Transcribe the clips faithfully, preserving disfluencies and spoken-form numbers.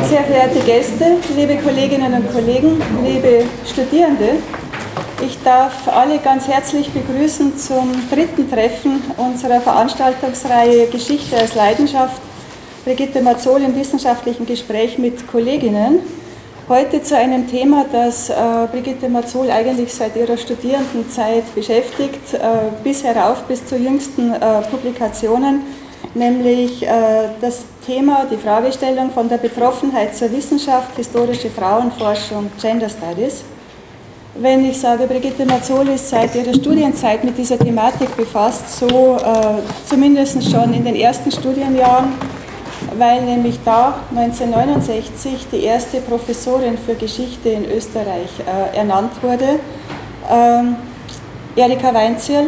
Sehr verehrte Gäste, liebe Kolleginnen und Kollegen, liebe Studierende, ich darf alle ganz herzlich begrüßen zum dritten Treffen unserer Veranstaltungsreihe Geschichte als Leidenschaft, Brigitte Mazol im wissenschaftlichen Gespräch mit Kolleginnen. Heute zu einem Thema, das äh, Brigitte Mazol eigentlich seit ihrer Studierendenzeit beschäftigt, äh, bis herauf bis zu jüngsten äh, Publikationen, nämlich äh, das Thema, die Fragestellung von der Betroffenheit zur Wissenschaft, historische Frauenforschung, Gender Studies. Wenn ich sage, Brigitte Mazol ist seit ihrer Studienzeit mit dieser Thematik befasst, so äh, zumindest schon in den ersten Studienjahren, weil nämlich da neunzehnhundertneunundsechzig die erste Professorin für Geschichte in Österreich äh, ernannt wurde, ähm, Erika Weinzierl,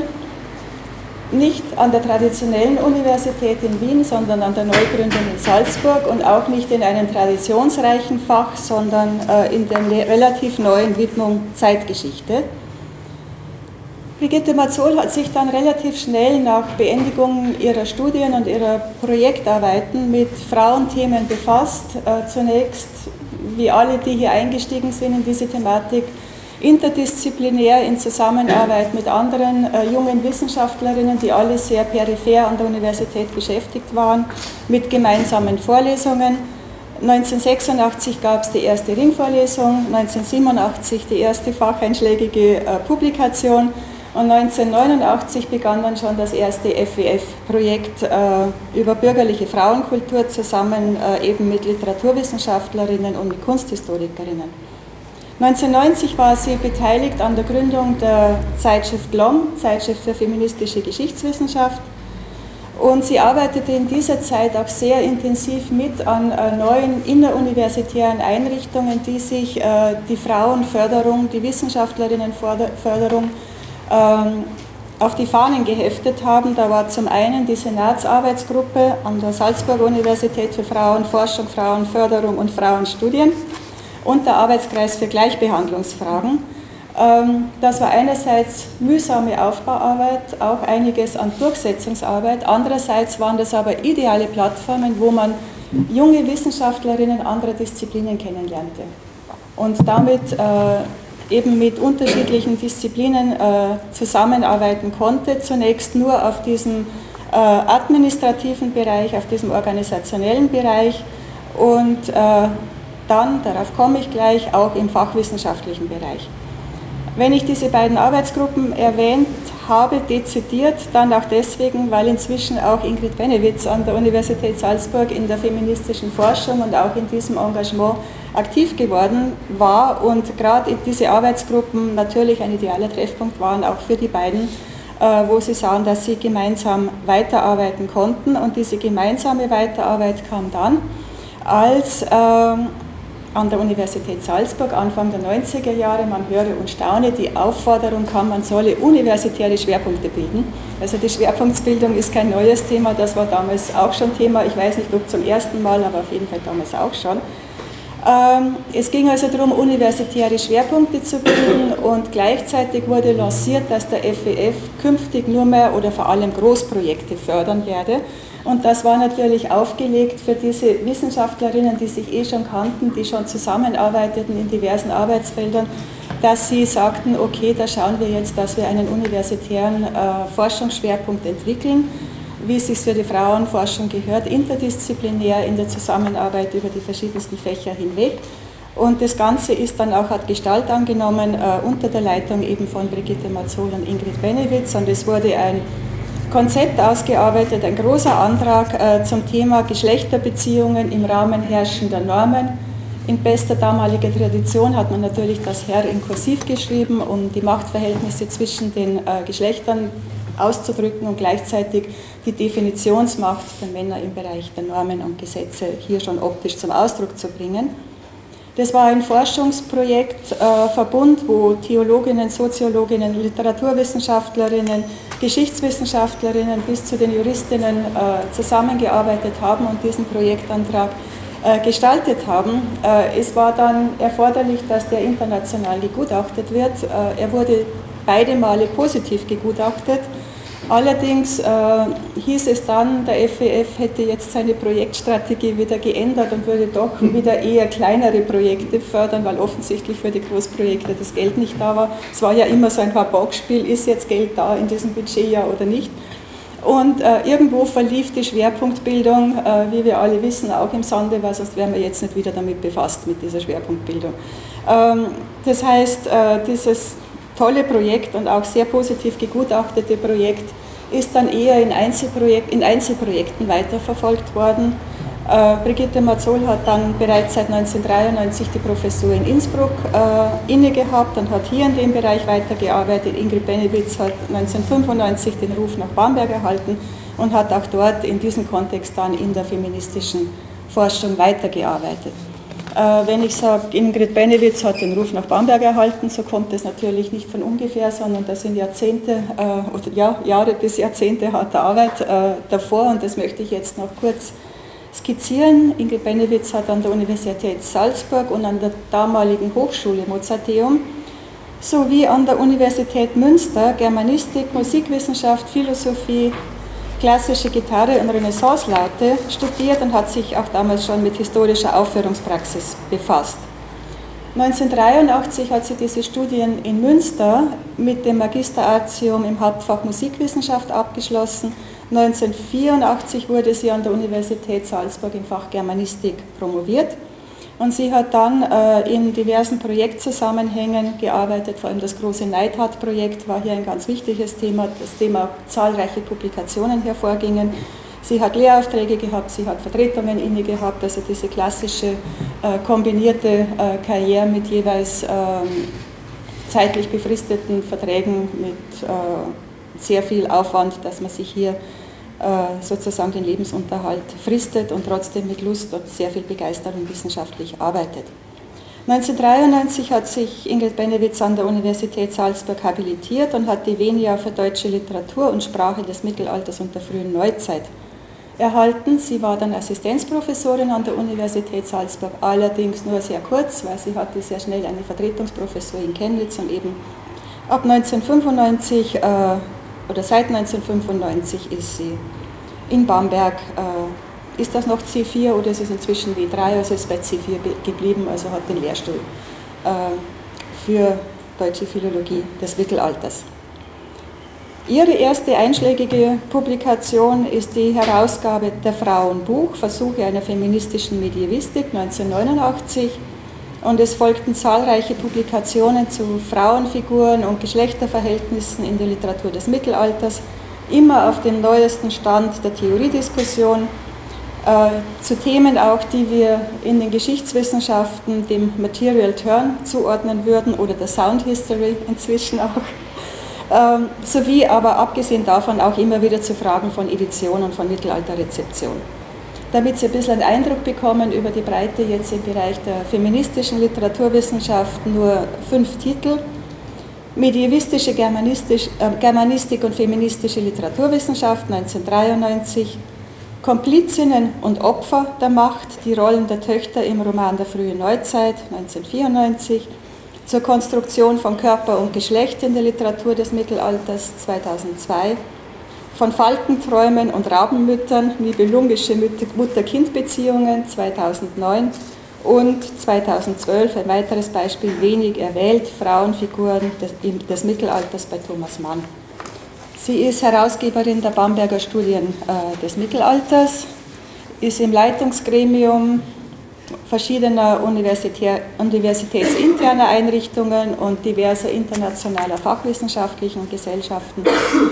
nicht an der traditionellen Universität in Wien, sondern an der Neugründung in Salzburg und auch nicht in einem traditionsreichen Fach, sondern äh, in der relativ neuen Widmung Zeitgeschichte. Brigitte Mazol hat sich dann relativ schnell nach Beendigung ihrer Studien und ihrer Projektarbeiten mit Frauenthemen befasst. Äh, zunächst, wie alle, die hier eingestiegen sind in diese Thematik, interdisziplinär in Zusammenarbeit mit anderen äh, jungen Wissenschaftlerinnen, die alle sehr peripher an der Universität beschäftigt waren, mit gemeinsamen Vorlesungen. neunzehnhundertsechsundachtzig gab es die erste Ringvorlesung, neunzehnhundertsiebenundachtzig die erste facheinschlägige äh, Publikation und neunzehnhundertneunundachtzig begann dann schon das erste F W F-Projekt äh, über bürgerliche Frauenkultur zusammen äh, eben mit Literaturwissenschaftlerinnen und mit Kunsthistorikerinnen. neunzehnhundertneunzig war sie beteiligt an der Gründung der Zeitschrift L O M, Zeitschrift für feministische Geschichtswissenschaft, und sie arbeitete in dieser Zeit auch sehr intensiv mit an äh, neuen inneruniversitären Einrichtungen, die sich äh, die Frauenförderung, die Wissenschaftlerinnenförderung ähm, auf die Fahnen geheftet haben. Da war zum einen die Senatsarbeitsgruppe an der Salzburger Universität für Frauenforschung, Frauenförderung und Frauenstudien und der Arbeitskreis für Gleichbehandlungsfragen. Das war einerseits mühsame Aufbauarbeit, auch einiges an Durchsetzungsarbeit. Andererseits waren das aber ideale Plattformen, wo man junge Wissenschaftlerinnen anderer Disziplinen kennenlernte und damit äh, eben mit unterschiedlichen Disziplinen äh, zusammenarbeiten konnte. Zunächst nur auf diesem äh, administrativen Bereich, auf diesem organisationellen Bereich und äh, dann, darauf komme ich gleich, auch im fachwissenschaftlichen Bereich. Wenn ich diese beiden Arbeitsgruppen erwähnt habe, dezidiert, dann auch deswegen, weil inzwischen auch Ingrid Benewitz an der Universität Salzburg in der feministischen Forschung und auch in diesem Engagement aktiv geworden war und gerade diese Arbeitsgruppen natürlich ein idealer Treffpunkt waren, auch für die beiden, wo sie sahen, dass sie gemeinsam weiterarbeiten konnten. Und diese gemeinsame Weiterarbeit kam dann, als ähm, an der Universität Salzburg Anfang der neunziger Jahre, man höre und staune, die Aufforderung kam, man solle universitäre Schwerpunkte bilden. Also die Schwerpunktbildung ist kein neues Thema, das war damals auch schon Thema, ich weiß nicht, ob zum ersten Mal, aber auf jeden Fall damals auch schon. Ähm, es ging also darum, universitäre Schwerpunkte zu bilden und gleichzeitig wurde lanciert, dass der F W F künftig nur mehr oder vor allem Großprojekte fördern werde. Und das war natürlich aufgelegt für diese Wissenschaftlerinnen, die sich eh schon kannten, die schon zusammenarbeiteten in diversen Arbeitsfeldern, dass sie sagten, okay, da schauen wir jetzt, dass wir einen universitären äh, Forschungsschwerpunkt entwickeln, wie es sich für die Frauenforschung gehört, interdisziplinär in der Zusammenarbeit über die verschiedensten Fächer hinweg. Und das Ganze ist dann auch, hat Gestalt angenommen äh, unter der Leitung eben von Brigitte Mazol und Ingrid Benewitz, und es wurde ein Konzept ausgearbeitet, ein großer Antrag äh, zum Thema Geschlechterbeziehungen im Rahmen herrschender Normen. In bester damaliger Tradition hat man natürlich das Herr in Kursiv geschrieben, um die Machtverhältnisse zwischen den äh, Geschlechtern auszudrücken und gleichzeitig die Definitionsmacht der Männer im Bereich der Normen und Gesetze hier schon optisch zum Ausdruck zu bringen. Das war ein Forschungsprojekt, äh, Verbund, wo Theologinnen, Soziologinnen, Literaturwissenschaftlerinnen, Geschichtswissenschaftlerinnen bis zu den Juristinnen äh, zusammengearbeitet haben und diesen Projektantrag äh, gestaltet haben. Äh, es war dann erforderlich, dass der international gegutachtet wird. Äh, er wurde beide Male positiv gegutachtet. Allerdings äh, hieß es dann, der F E F hätte jetzt seine Projektstrategie wieder geändert und würde doch wieder eher kleinere Projekte fördern, weil offensichtlich für die Großprojekte das Geld nicht da war. Es war ja immer so ein Verbockspiel, ist jetzt Geld da in diesem Budgetjahr oder nicht. Und äh, irgendwo verlief die Schwerpunktbildung, äh, wie wir alle wissen, auch im Sande, weil sonst wären wir jetzt nicht wieder damit befasst, mit dieser Schwerpunktbildung. Ähm, das heißt, äh, dieses tolle Projekt und auch sehr positiv gegutachtete Projekt ist dann eher in, Einzelprojekt, in Einzelprojekten weiterverfolgt worden. Äh, Brigitte Mazzol hat dann bereits seit neunzehnhundertdreiundneunzig die Professur in Innsbruck äh, inne gehabt und hat hier in dem Bereich weitergearbeitet. Ingrid Benewitz hat neunzehnhundertfünfundneunzig den Ruf nach Bamberg erhalten und hat auch dort in diesem Kontext dann in der feministischen Forschung weitergearbeitet. Äh, wenn ich sage, Ingrid Benewitz hat den Ruf nach Bamberg erhalten, so kommt es natürlich nicht von ungefähr, sondern da sind Jahrzehnte äh, oder ja, Jahre bis Jahrzehnte harte Arbeit äh, davor, und das möchte ich jetzt noch kurz skizzieren. Ingrid Benewitz hat an der Universität Salzburg und an der damaligen Hochschule Mozarteum sowie an der Universität Münster Germanistik, Musikwissenschaft, Philosophie, klassische Gitarre und Renaissancelaute studiert und hat sich auch damals schon mit historischer Aufführungspraxis befasst. neunzehnhundertdreiundachtzig hat sie diese Studien in Münster mit dem Magister Artium im Hauptfach Musikwissenschaft abgeschlossen. neunzehnhundertvierundachtzig wurde sie an der Universität Salzburg im Fach Germanistik promoviert, und sie hat dann äh, in diversen Projektzusammenhängen gearbeitet, vor allem das große Neidhardt-Projekt war hier ein ganz wichtiges Thema, das Thema auch zahlreiche Publikationen hervorgingen. Sie hat Lehraufträge gehabt, sie hat Vertretungen inne gehabt, also diese klassische äh, kombinierte äh, Karriere mit jeweils äh, zeitlich befristeten Verträgen mit äh, sehr viel Aufwand, dass man sich hier sozusagen den Lebensunterhalt fristet und trotzdem mit Lust und sehr viel Begeisterung wissenschaftlich arbeitet. neunzehnhundertdreiundneunzig hat sich Ingrid Benewitz an der Universität Salzburg habilitiert und hat die Venia für deutsche Literatur und Sprache des Mittelalters und der frühen Neuzeit erhalten. Sie war dann Assistenzprofessorin an der Universität Salzburg, allerdings nur sehr kurz, weil sie hatte sehr schnell eine Vertretungsprofessur in Chemnitz und eben ab neunzehnhundertfünfundneunzig äh, oder seit neunzehnhundertfünfundneunzig ist sie in Bamberg. Äh, ist das noch C vier oder ist es inzwischen W drei? Also ist bei C vier geblieben, also hat den Lehrstuhl äh, für deutsche Philologie des Mittelalters. Ihre erste einschlägige Publikation ist die Herausgabe Der Frauenbuch, Versuche einer feministischen Medievistik neunzehnhundertneunundachtzig. Und es folgten zahlreiche Publikationen zu Frauenfiguren und Geschlechterverhältnissen in der Literatur des Mittelalters, immer auf dem neuesten Stand der Theoriediskussion, äh, zu Themen auch, die wir in den Geschichtswissenschaften dem Material Turn zuordnen würden oder der Sound History inzwischen auch, ähm, sowie aber abgesehen davon auch immer wieder zu Fragen von Edition und von Mittelalterrezeption. Damit Sie ein bisschen einen Eindruck bekommen über die Breite jetzt im Bereich der feministischen Literaturwissenschaften, nur fünf Titel: Medievistische Germanistisch, äh, Germanistik und feministische Literaturwissenschaft neunzehnhundertdreiundneunzig, Komplizinnen und Opfer der Macht, die Rollen der Töchter im Roman der frühen Neuzeit neunzehnhundertvierundneunzig, zur Konstruktion von Körper und Geschlecht in der Literatur des Mittelalters zweitausendzwei, von Falkenträumen und Rabenmüttern, nibelungische Mutter-Kind-Beziehungen zweitausendneun und zweitausendzwölf ein weiteres Beispiel, wenig erwählt, Frauenfiguren des, des Mittelalters bei Thomas Mann. Sie ist Herausgeberin der Bamberger Studien äh, des Mittelalters, ist im Leitungsgremium verschiedener Universitär, universitätsinterner Einrichtungen und diverser internationaler fachwissenschaftlichen Gesellschaften.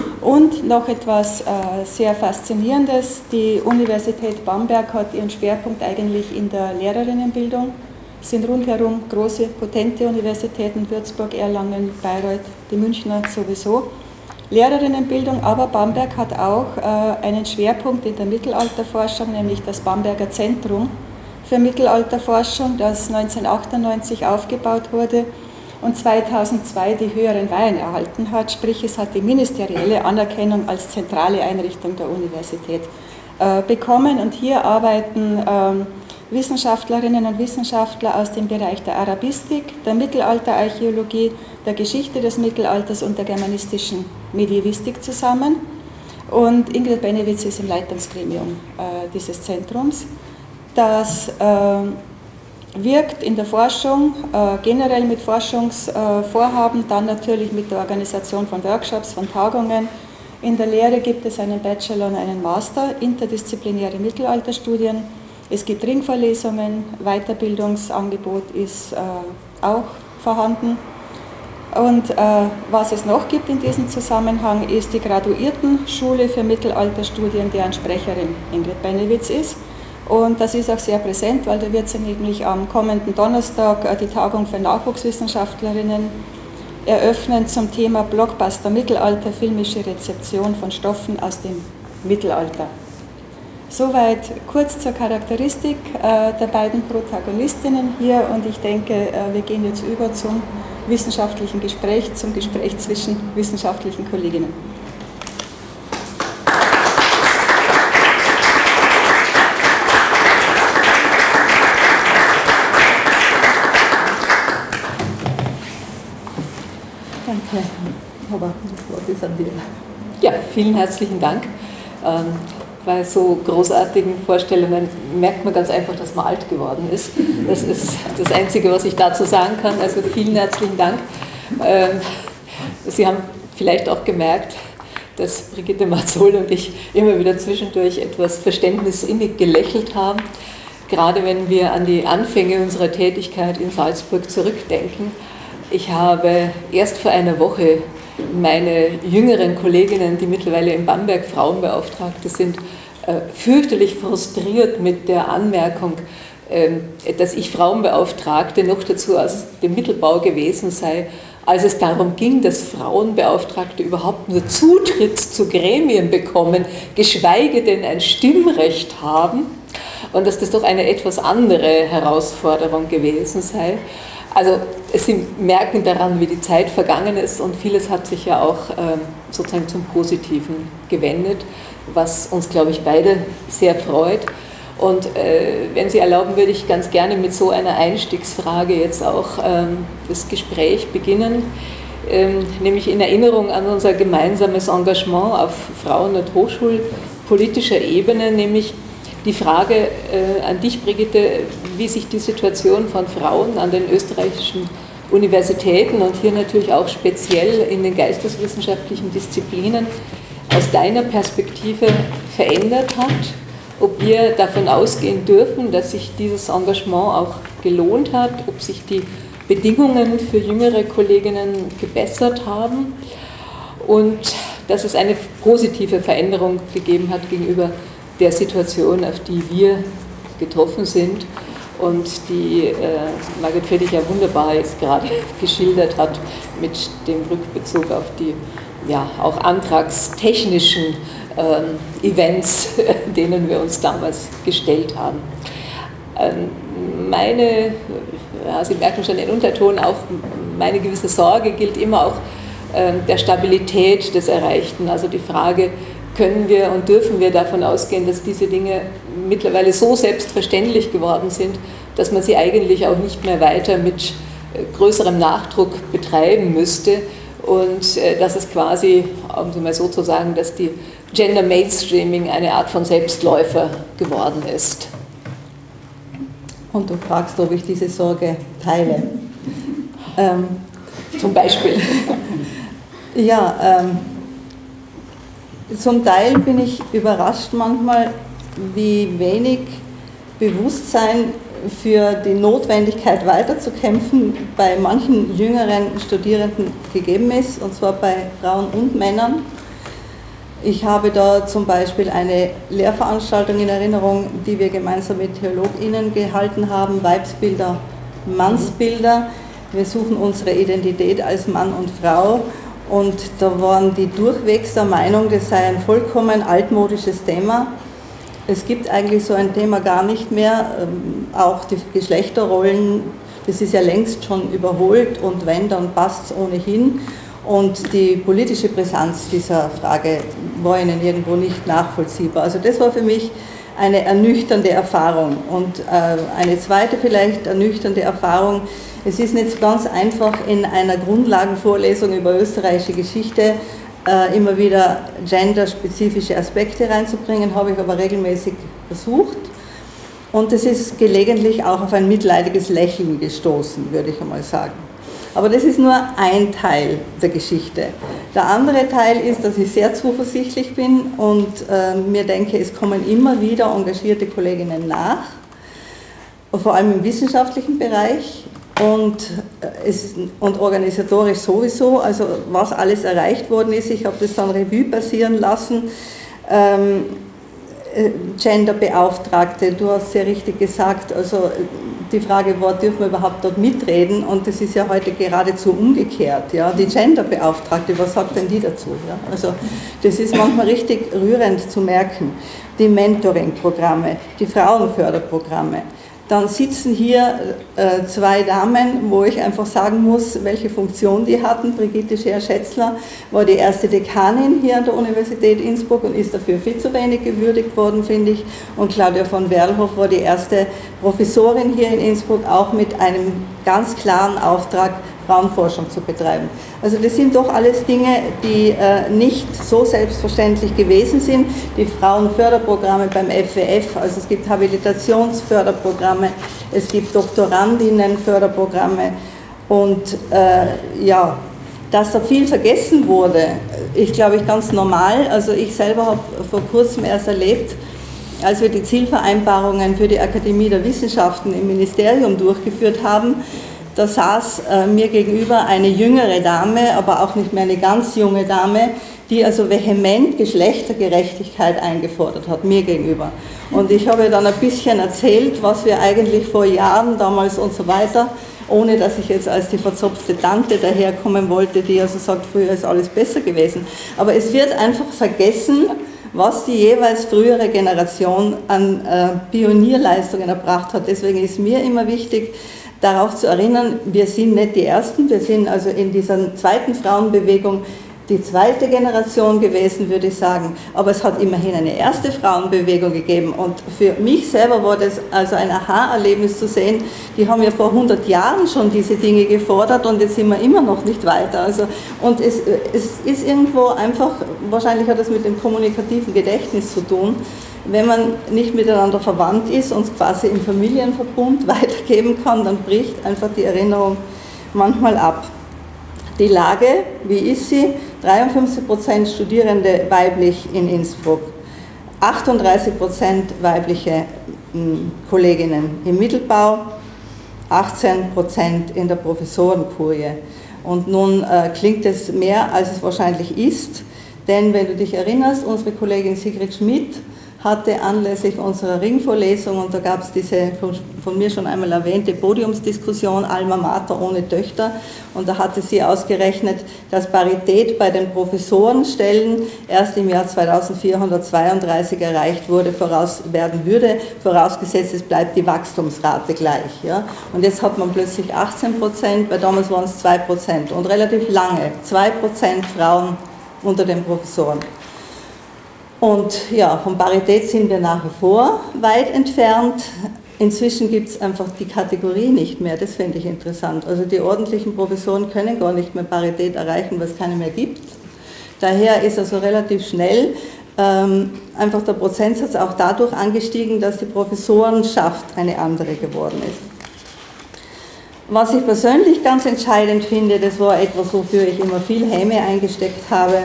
Und noch etwas äh, sehr Faszinierendes: Die Universität Bamberg hat ihren Schwerpunkt eigentlich in der Lehrerinnenbildung. Es sind rundherum große, potente Universitäten, Würzburg, Erlangen, Bayreuth, die Münchner sowieso. Lehrerinnenbildung, aber Bamberg hat auch äh, einen Schwerpunkt in der Mittelalterforschung, nämlich das Bamberger Zentrum für Mittelalterforschung, das neunzehnhundertachtundneunzig aufgebaut wurde und zweitausendzwei die höheren Weihen erhalten hat, sprich es hat die ministerielle Anerkennung als zentrale Einrichtung der Universität äh, bekommen. Und hier arbeiten äh, Wissenschaftlerinnen und Wissenschaftler aus dem Bereich der Arabistik, der Mittelalterarchäologie, der Geschichte des Mittelalters und der germanistischen Medievistik zusammen. und Ingrid Benewitz ist im Leitungsgremium äh, dieses Zentrums. Das äh, wirkt in der Forschung, äh, generell mit Forschungsvorhaben, äh, dann natürlich mit der Organisation von Workshops, von Tagungen. In der Lehre gibt es einen Bachelor und einen Master, interdisziplinäre Mittelalterstudien. Es gibt Ringvorlesungen, Weiterbildungsangebot ist äh, auch vorhanden. Und äh, was es noch gibt in diesem Zusammenhang, ist die Graduiertenschule für Mittelalterstudien, deren Sprecherin Ingrid Benewitz ist. Und das ist auch sehr präsent, weil da wird sie nämlich am kommenden Donnerstag äh, die Tagung für Nachwuchswissenschaftlerinnen eröffnen zum Thema Blockbuster Mittelalter, filmische Rezeption von Stoffen aus dem Mittelalter. Soweit kurz zur Charakteristik äh, der beiden Protagonistinnen hier, und ich denke, äh, wir gehen jetzt über zum wissenschaftlichen Gespräch, zum Gespräch zwischen wissenschaftlichen Kolleginnen. Danke, aber das Wort ist an dir. Ja, vielen herzlichen Dank. Ähm, Bei so großartigen Vorstellungen merkt man ganz einfach, dass man alt geworden ist. Das ist das Einzige, was ich dazu sagen kann. Also vielen herzlichen Dank. Sie haben vielleicht auch gemerkt, dass Brigitte Marzol und ich immer wieder zwischendurch etwas verständnisinnig gelächelt haben. Gerade wenn wir an die Anfänge unserer Tätigkeit in Salzburg zurückdenken. Ich habe erst vor einer Woche meine jüngeren Kolleginnen, die mittlerweile in Bamberg Frauenbeauftragte sind, fürchterlich frustriert mit der Anmerkung, dass ich Frauenbeauftragte noch dazu aus dem Mittelbau gewesen sei, als es darum ging, dass Frauenbeauftragte überhaupt nur Zutritt zu Gremien bekommen, geschweige denn ein Stimmrecht haben, und dass das doch eine etwas andere Herausforderung gewesen sei. Also Sie merken daran, wie die Zeit vergangen ist, und vieles hat sich ja auch ähm, sozusagen zum Positiven gewendet, was uns, glaube ich, beide sehr freut. Und äh, wenn Sie erlauben, würde ich ganz gerne mit so einer Einstiegsfrage jetzt auch ähm, das Gespräch beginnen, ähm, nämlich in Erinnerung an unser gemeinsames Engagement auf Frauen- und Hochschulpolitischer Ebene, nämlich die Frage äh, an dich, Brigitte, wie sich die Situation von Frauen an den österreichischen Universitäten und hier natürlich auch speziell in den geisteswissenschaftlichen Disziplinen aus deiner Perspektive verändert hat, ob wir davon ausgehen dürfen, dass sich dieses Engagement auch gelohnt hat, ob sich die Bedingungen für jüngere Kolleginnen gebessert haben und dass es eine positive Veränderung gegeben hat gegenüber der Situation, auf die wir getroffen sind und die äh, Margret Friedrich ja wunderbar jetzt gerade geschildert hat mit dem Rückbezug auf die ja, auch antragstechnischen äh, Events, denen wir uns damals gestellt haben. Ähm, meine, ja, Sie merken schon den Unterton, auch meine gewisse Sorge gilt immer auch äh, der Stabilität des Erreichten, also die Frage, können wir und dürfen wir davon ausgehen, dass diese Dinge mittlerweile so selbstverständlich geworden sind, dass man sie eigentlich auch nicht mehr weiter mit größerem Nachdruck betreiben müsste und dass es quasi, um es mal so zu sagen, dass die Gender Mainstreaming eine Art von Selbstläufer geworden ist. Und du fragst, ob ich diese Sorge teile. Ähm, Zum Beispiel. Ja, ähm, zum Teil bin ich überrascht manchmal, wie wenig Bewusstsein für die Notwendigkeit weiterzukämpfen bei manchen jüngeren Studierenden gegeben ist, und zwar bei Frauen und Männern. Ich habe da zum Beispiel eine Lehrveranstaltung in Erinnerung, die wir gemeinsam mit TheologInnen gehalten haben, Weibsbilder, Mannsbilder. Wir suchen unsere Identität als Mann und Frau. Und da waren die durchwegs der Meinung, das sei ein vollkommen altmodisches Thema. Es gibt eigentlich so ein Thema gar nicht mehr. Auch die Geschlechterrollen, das ist ja längst schon überholt, und wenn, dann passt es ohnehin. Und die politische Brisanz dieser Frage war ihnen irgendwo nicht nachvollziehbar. Also das war für mich eine ernüchternde Erfahrung. Und eine zweite vielleicht ernüchternde Erfahrung: Es ist nicht ganz einfach, in einer Grundlagenvorlesung über österreichische Geschichte äh, immer wieder genderspezifische Aspekte reinzubringen, habe ich aber regelmäßig versucht. Und es ist gelegentlich auch auf ein mitleidiges Lächeln gestoßen, würde ich einmal sagen. Aber das ist nur ein Teil der Geschichte. Der andere Teil ist, dass ich sehr zuversichtlich bin und äh, mir denke, es kommen immer wieder engagierte Kolleginnen nach, vor allem im wissenschaftlichen Bereich und, äh, es, und organisatorisch sowieso. Also was alles erreicht worden ist, ich habe das dann Revue passieren lassen. Ähm, Genderbeauftragte, du hast sehr richtig gesagt, also die Frage war, dürfen wir überhaupt dort mitreden, und das ist ja heute geradezu umgekehrt, ja, die Genderbeauftragte, was sagt denn die dazu? Ja? Also das ist manchmal richtig rührend zu merken. Die Mentoring-Programme, die Frauenförderprogramme. Dann sitzen hier äh, zwei Damen, wo ich einfach sagen muss, welche Funktion die hatten. Brigitte Scheer-Schätzler war die erste Dekanin hier an der Universität Innsbruck und ist dafür viel zu wenig gewürdigt worden, finde ich. Und Claudia von Werlhoff war die erste Professorin hier in Innsbruck, auch mit einem ganz klaren Auftrag, Frauenforschung zu betreiben. Also das sind doch alles Dinge, die äh, nicht so selbstverständlich gewesen sind. Die Frauenförderprogramme beim F W F, also es gibt Habilitationsförderprogramme, es gibt Doktorandinnenförderprogramme und äh, ja, dass da viel vergessen wurde, ist, glaube ich, ganz normal. Also ich selber habe vor kurzem erst erlebt, als wir die Zielvereinbarungen für die Akademie der Wissenschaften im Ministerium durchgeführt haben. Da saß äh, mir gegenüber eine jüngere Dame, aber auch nicht mehr eine ganz junge Dame, die also vehement Geschlechtergerechtigkeit eingefordert hat, mir gegenüber. Und ich habe dann ein bisschen erzählt, was wir eigentlich vor Jahren damals und so weiter, ohne dass ich jetzt als die verzopfte Tante daherkommen wollte, die also sagt, früher ist alles besser gewesen. Aber es wird einfach vergessen, was die jeweils frühere Generation an äh, Pionierleistungen erbracht hat. Deswegen ist mir immer wichtig, darauf zu erinnern, wir sind nicht die Ersten, wir sind also in dieser zweiten Frauenbewegung die zweite Generation gewesen, würde ich sagen, aber es hat immerhin eine erste Frauenbewegung gegeben und für mich selber war das also ein Aha-Erlebnis zu sehen, die haben ja vor hundert Jahren schon diese Dinge gefordert und jetzt sind wir immer noch nicht weiter. Also, und es, es ist irgendwo einfach, wahrscheinlich hat das mit dem kommunikativen Gedächtnis zu tun, wenn man nicht miteinander verwandt ist und es quasi im Familienverbund weitergeben kann, dann bricht einfach die Erinnerung manchmal ab. Die Lage, wie ist sie? dreiundfünfzig Prozent Studierende weiblich in Innsbruck, achtunddreißig Prozent weibliche Kolleginnen im Mittelbau, achtzehn Prozent in der Professorenkurie. Und nun äh, klingt es mehr, als es wahrscheinlich ist, denn wenn du dich erinnerst, unsere Kollegin Sigrid Schmidt hatte anlässlich unserer Ringvorlesung, und da gab es diese von, von mir schon einmal erwähnte Podiumsdiskussion Alma Mater ohne Töchter, und da hatte sie ausgerechnet, dass Parität bei den Professorenstellen erst im Jahr zweitausendvierhundertzweiunddreißig erreicht wurde, voraus werden würde, vorausgesetzt es bleibt die Wachstumsrate gleich. Ja? Und jetzt hat man plötzlich achtzehn Prozent, weil damals waren es zwei Prozent und relativ lange, zwei Prozent Frauen unter den Professoren. Und ja, von Parität sind wir nach wie vor weit entfernt. Inzwischen gibt es einfach die Kategorie nicht mehr, das finde ich interessant. Also die ordentlichen Professoren können gar nicht mehr Parität erreichen, weil es keine mehr gibt. Daher ist also relativ schnell ähm, einfach der Prozentsatz auch dadurch angestiegen, dass die Professorenschaft eine andere geworden ist. Was ich persönlich ganz entscheidend finde, das war etwas, wofür ich immer viel Häme eingesteckt habe,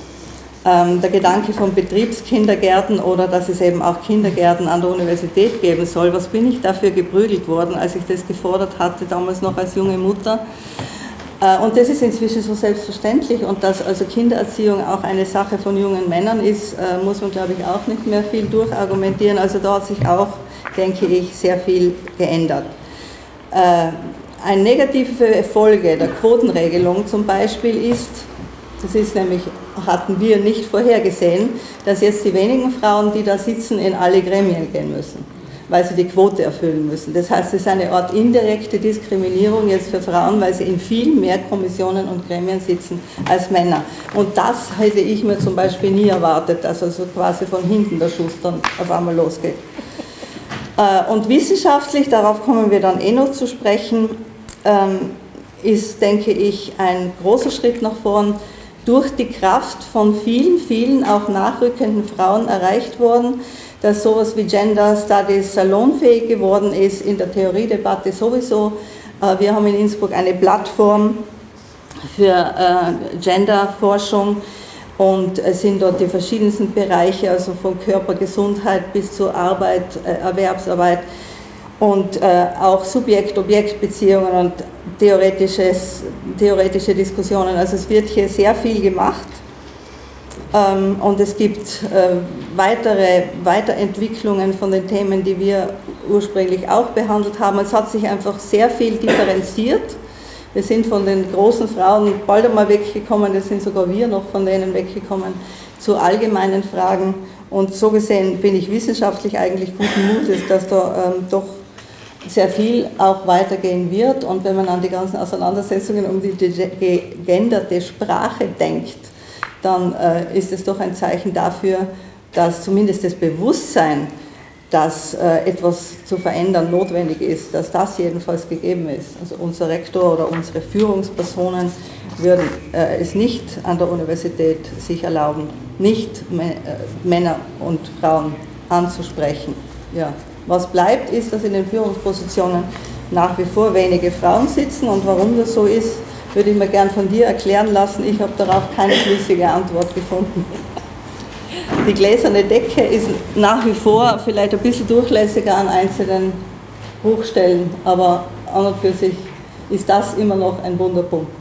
der Gedanke von Betriebskindergärten oder dass es eben auch Kindergärten an der Universität geben soll. Was bin ich dafür geprügelt worden, als ich das gefordert hatte, damals noch als junge Mutter. Und das ist inzwischen so selbstverständlich, und dass also Kindererziehung auch eine Sache von jungen Männern ist, muss man, glaube ich, auch nicht mehr viel durchargumentieren. Also da hat sich auch, denke ich, sehr viel geändert. Eine negative Folge der Quotenregelung zum Beispiel ist, das ist nämlich, hatten wir nicht vorhergesehen, dass jetzt die wenigen Frauen, die da sitzen, in alle Gremien gehen müssen, weil sie die Quote erfüllen müssen. Das heißt, es ist eine Art indirekte Diskriminierung jetzt für Frauen, weil sie in viel mehr Kommissionen und Gremien sitzen als Männer. Und das hätte ich mir zum Beispiel nie erwartet, dass also quasi von hinten der Schuss dann auf einmal losgeht. Und wissenschaftlich, darauf kommen wir dann eh noch zu sprechen, ist, denke ich, ein großer Schritt nach vorn. durch die Kraft von vielen, vielen auch nachrückenden Frauen erreicht worden, dass sowas wie Gender Studies salonfähig geworden ist, in der Theoriedebatte sowieso. Wir haben in Innsbruck eine Plattform für Genderforschung und es sind dort die verschiedensten Bereiche, also von Körpergesundheit bis zur Arbeit, Erwerbsarbeit und auch Subjekt-Objekt-Beziehungen und theoretisches, theoretische Diskussionen. Also es wird hier sehr viel gemacht. Und es gibt weitere Weiterentwicklungen von den Themen, die wir ursprünglich auch behandelt haben. Es hat sich einfach sehr viel differenziert. Wir sind von den großen Frauen bald einmal weggekommen, jetzt sind sogar wir noch von denen weggekommen, zu allgemeinen Fragen. Und so gesehen bin ich wissenschaftlich eigentlich guten Mutes, dass da ähm, doch sehr viel auch weitergehen wird. Und wenn man an die ganzen Auseinandersetzungen um die gegenderte Sprache denkt, dann äh, ist es doch ein Zeichen dafür, dass zumindest das Bewusstsein, dass äh, etwas zu verändern notwendig ist, dass das jedenfalls gegeben ist. Also unser Rektor oder unsere Führungspersonen würden äh, es nicht an der Universität sich erlauben, nicht äh, Männer und Frauen anzusprechen. Ja. Was bleibt, ist, dass in den Führungspositionen nach wie vor wenige Frauen sitzen, und warum das so ist, würde ich mir gern von dir erklären lassen. Ich habe darauf keine schlüssige Antwort gefunden. Die gläserne Decke ist nach wie vor vielleicht ein bisschen durchlässiger an einzelnen Hochstellen, aber an und für sich ist das immer noch ein Wunderpunkt.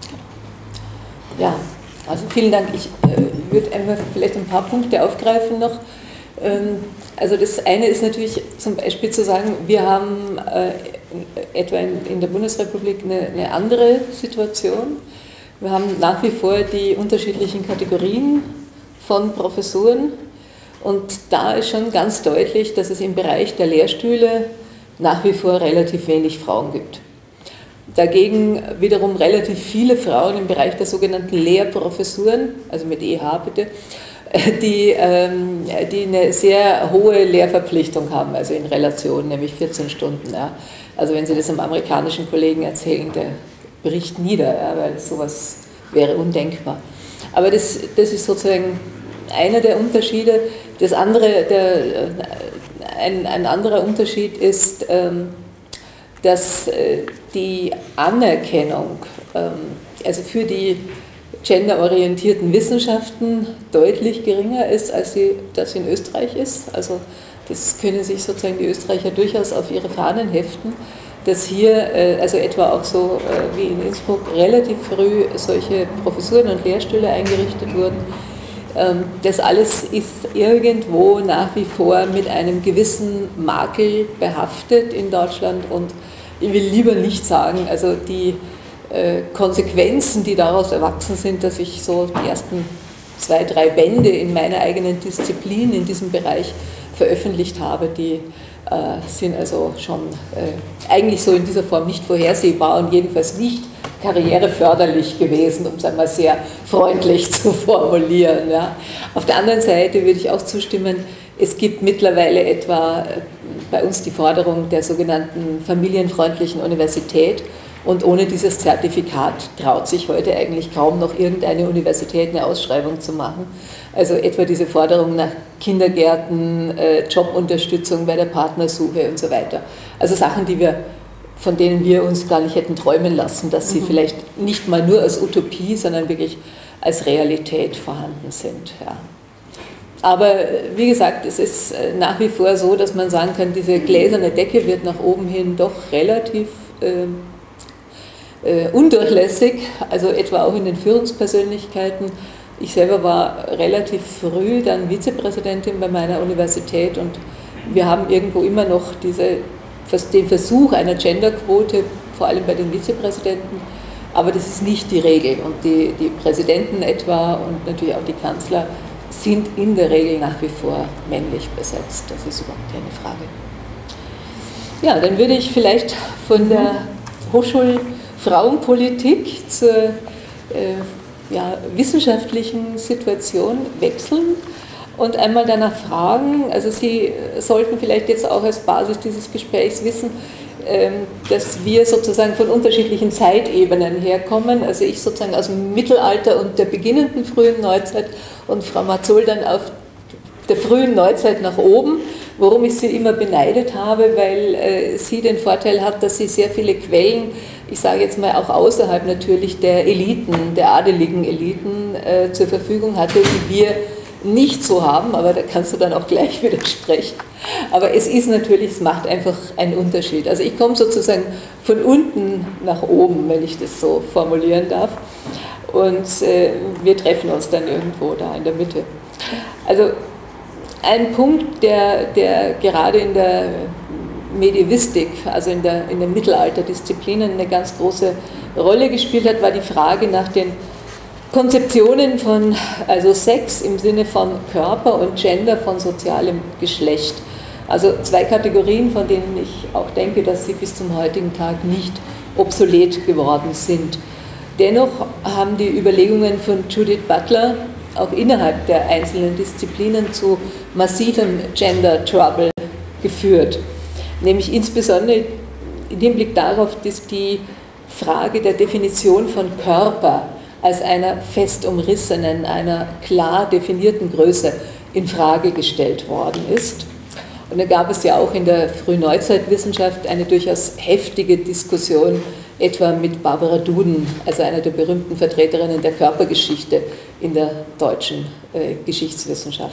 Ja, also vielen Dank. Ich äh, würde einfach vielleicht ein paar Punkte aufgreifen noch. Ähm, also das eine ist natürlich zum Beispiel zu sagen, wir haben äh, etwa in, in der Bundesrepublik eine, eine andere Situation. Wir haben nach wie vor die unterschiedlichen Kategorien von Professuren, und da ist schon ganz deutlich, dass es im Bereich der Lehrstühle nach wie vor relativ wenig Frauen gibt. Dagegen wiederum relativ viele Frauen im Bereich der sogenannten Lehrprofessuren, also mit E H bitte, die, ähm, die eine sehr hohe Lehrverpflichtung haben, also in Relation, nämlich vierzehn Stunden. Ja. Also wenn Sie das einem amerikanischen Kollegen erzählen, der bricht nieder, ja, weil sowas wäre undenkbar. Aber das, das ist sozusagen einer der Unterschiede. Das andere, der, ein, ein anderer Unterschied ist, ähm, dass äh, die Anerkennung, ähm, also für die genderorientierten Wissenschaften deutlich geringer ist, als sie das in Österreich ist. Also das können sich sozusagen die Österreicher durchaus auf ihre Fahnen heften, dass hier, also etwa auch so wie in Innsbruck, relativ früh solche Professuren und Lehrstühle eingerichtet wurden. Das alles ist irgendwo nach wie vor mit einem gewissen Makel behaftet in Deutschland, und ich will lieber nicht sagen, also die Konsequenzen, die daraus erwachsen sind, dass ich so die ersten zwei, drei Bände in meiner eigenen Disziplin in diesem Bereich veröffentlicht habe, die äh, sind also schon äh, eigentlich so in dieser Form nicht vorhersehbar und jedenfalls nicht karriereförderlich gewesen, um es einmal sehr freundlich zu formulieren. Ja. Auf der anderen Seite würde ich auch zustimmen, es gibt mittlerweile etwa bei uns die Forderung der sogenannten familienfreundlichen Universität, und ohne dieses Zertifikat traut sich heute eigentlich kaum noch irgendeine Universität eine Ausschreibung zu machen. Also etwa diese Forderung nach Kindergärten, Jobunterstützung bei der Partnersuche und so weiter. Also Sachen, die wir, von denen wir uns gar nicht hätten träumen lassen, dass sie mhm. vielleicht nicht mal nur als Utopie, sondern wirklich als Realität vorhanden sind. Ja. Aber wie gesagt, es ist nach wie vor so, dass man sagen kann, diese gläserne Decke wird nach oben hin doch relativ äh, äh, undurchlässig, also etwa auch in den Führungspersönlichkeiten. Ich selber war relativ früh dann Vizepräsidentin bei meiner Universität, und wir haben irgendwo immer noch diese, den Versuch einer Genderquote, vor allem bei den Vizepräsidenten, aber das ist nicht die Regel, und die, die Präsidenten etwa und natürlich auch die Kanzler sind in der Regel nach wie vor männlich besetzt. Das ist überhaupt keine Frage. Ja, dann würde ich vielleicht von der Hochschulfrauenpolitik zur äh, ja, wissenschaftlichen Situation wechseln und einmal danach fragen, also Sie sollten vielleicht jetzt auch als Basis dieses Gesprächs wissen, dass wir sozusagen von unterschiedlichen Zeitebenen herkommen. Also ich sozusagen aus dem Mittelalter und der beginnenden frühen Neuzeit und Frau Mazohl dann auf der frühen Neuzeit nach oben, worum ich sie immer beneidet habe, weil äh, sie den Vorteil hat, dass sie sehr viele Quellen, ich sage jetzt mal auch außerhalb natürlich der Eliten, der adeligen Eliten äh, zur Verfügung hatte, die wir nicht so haben, aber da kannst du dann auch gleich widersprechen. Aber es ist natürlich, es macht einfach einen Unterschied. Also ich komme sozusagen von unten nach oben, wenn ich das so formulieren darf, und äh, wir treffen uns dann irgendwo da in der Mitte. Also ein Punkt, der, der gerade in der Medievistik, also in der, in den Mittelalterdisziplinen eine ganz große Rolle gespielt hat, war die Frage nach den Konzeptionen von, also Sex im Sinne von Körper und Gender von sozialem Geschlecht. Also zwei Kategorien, von denen ich auch denke, dass sie bis zum heutigen Tag nicht obsolet geworden sind. Dennoch haben die Überlegungen von Judith Butler auch innerhalb der einzelnen Disziplinen zu massivem Gender Trouble geführt. Nämlich insbesondere im Hinblick darauf, dass die Frage der Definition von Körper als einer fest umrissenen, einer klar definierten Größe in Frage gestellt worden ist. Und da gab es ja auch in der Frühneuzeitwissenschaft eine durchaus heftige Diskussion, etwa mit Barbara Duden, also einer der berühmten Vertreterinnen der Körpergeschichte in der deutschen äh, Geschichtswissenschaft.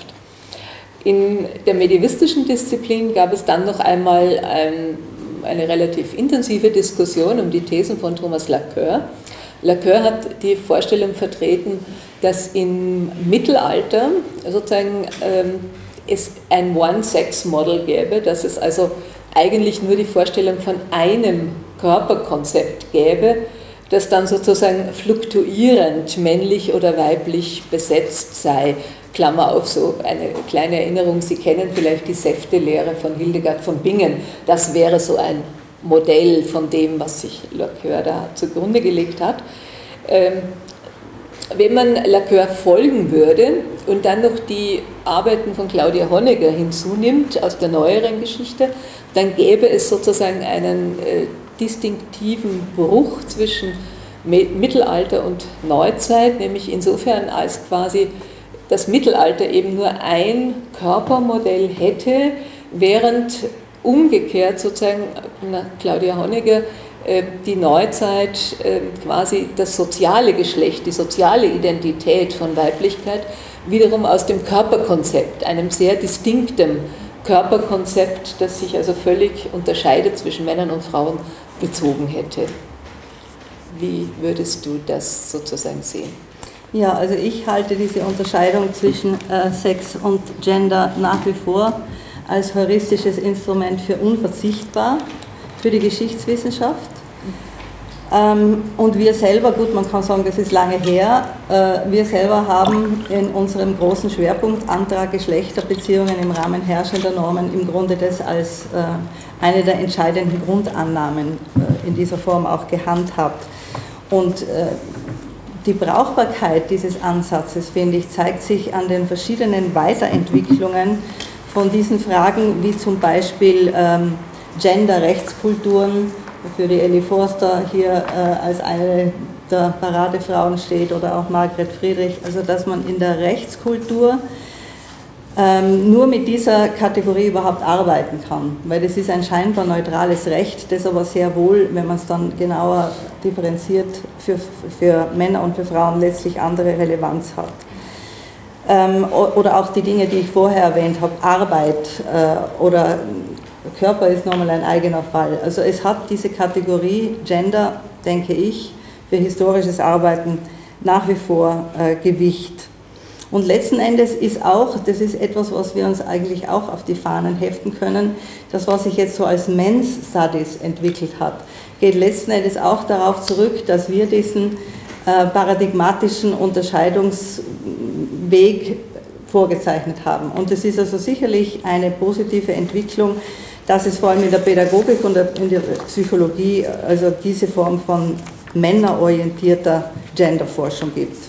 In der medievistischen Disziplin gab es dann noch einmal ein, eine relativ intensive Diskussion um die Thesen von Thomas Laqueur. Laqueur hat die Vorstellung vertreten, dass im Mittelalter sozusagen ähm, es ein One-Sex-Model gäbe, dass es also eigentlich nur die Vorstellung von einem Körperkonzept gäbe, das dann sozusagen fluktuierend männlich oder weiblich besetzt sei. Klammer auf, so eine kleine Erinnerung, Sie kennen vielleicht die Säftelehre von Hildegard von Bingen. Das wäre so ein Modell von dem, was sich Laqueur da zugrunde gelegt hat. Ähm, wenn man Laqueur folgen würde und dann noch die Arbeiten von Claudia Honegger hinzunimmt aus der neueren Geschichte, dann gäbe es sozusagen einen äh, distinktiven Bruch zwischen Mittelalter und Neuzeit, nämlich insofern als quasi das Mittelalter eben nur ein Körpermodell hätte, während umgekehrt sozusagen nach Claudia Honegger die Neuzeit quasi das soziale Geschlecht, die soziale Identität von Weiblichkeit wiederum aus dem Körperkonzept, einem sehr distinkten Körperkonzept, das sich also völlig unterscheidet zwischen Männern und Frauen, bezogen hätte. Wie würdest du das sozusagen sehen? Ja, also ich halte diese Unterscheidung zwischen äh, Sex und Gender nach wie vor als heuristisches Instrument für unverzichtbar für die Geschichtswissenschaft. Ähm, und wir selber, gut, man kann sagen, das ist lange her, äh, wir selber haben in unserem großen Schwerpunkt Antrag Geschlechterbeziehungen im Rahmen herrschender Normen im Grunde das als äh, eine der entscheidenden Grundannahmen äh, in dieser Form auch gehandhabt. Und äh, die Brauchbarkeit dieses Ansatzes, finde ich, zeigt sich an den verschiedenen Weiterentwicklungen von diesen Fragen, wie zum Beispiel ähm, Gender-Rechtskulturen, für die Ellie Forster hier äh, als eine der Paradefrauen steht, oder auch Margret Friedrich, also dass man in der Rechtskultur ähm, nur mit dieser Kategorie überhaupt arbeiten kann, weil das ist ein scheinbar neutrales Recht, das aber sehr wohl, wenn man es dann genauer differenziert, für, für Männer und für Frauen letztlich andere Relevanz hat. Ähm, oder auch die Dinge, die ich vorher erwähnt habe, Arbeit äh, oder Körper ist nochmal ein eigener Fall. Also es hat diese Kategorie Gender, denke ich, für historisches Arbeiten nach wie vor äh, Gewicht. Und letzten Endes ist auch, das ist etwas, was wir uns eigentlich auch auf die Fahnen heften können, das, was sich jetzt so als Men's Studies entwickelt hat, geht letzten Endes auch darauf zurück, dass wir diesen äh, paradigmatischen Unterscheidungsweg vorgezeichnet haben. Und es ist also sicherlich eine positive Entwicklung, dass es vor allem in der Pädagogik und in der Psychologie also diese Form von männerorientierter Genderforschung gibt.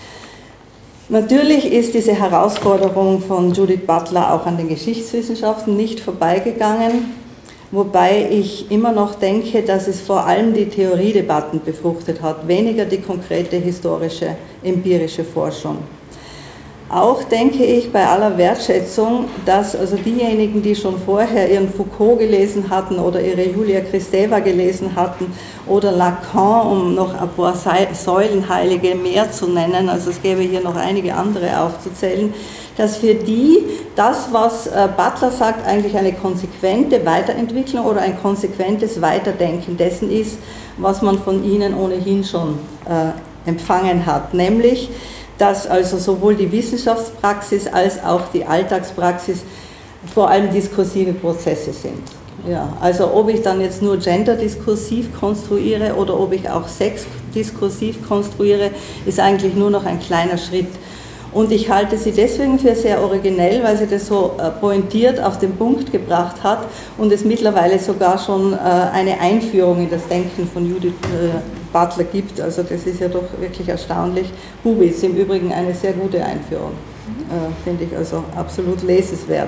Natürlich ist diese Herausforderung von Judith Butler auch an den Geschichtswissenschaften nicht vorbeigegangen, wobei ich immer noch denke, dass es vor allem die Theoriedebatten befruchtet hat, weniger die konkrete historische, empirische Forschung. Auch denke ich bei aller Wertschätzung, dass also diejenigen, die schon vorher ihren Foucault gelesen hatten oder ihre Julia Kristeva gelesen hatten oder Lacan, um noch ein paar Säulenheilige mehr zu nennen, also es gäbe hier noch einige andere aufzuzählen, dass für die das, was Butler sagt, eigentlich eine konsequente Weiterentwicklung oder ein konsequentes Weiterdenken dessen ist, was man von ihnen ohnehin schon äh, empfangen hat, nämlich dass also sowohl die Wissenschaftspraxis als auch die Alltagspraxis vor allem diskursive Prozesse sind. Ja, also ob ich dann jetzt nur Gender-diskursiv konstruiere oder ob ich auch Sex-diskursiv konstruiere, ist eigentlich nur noch ein kleiner Schritt. Und ich halte sie deswegen für sehr originell, weil sie das so pointiert auf den Punkt gebracht hat und es mittlerweile sogar schon eine Einführung in das Denken von Judith Butler gibt. Also das ist ja doch wirklich erstaunlich. Bubi ist im Übrigen eine sehr gute Einführung, finde ich also absolut lesenswert.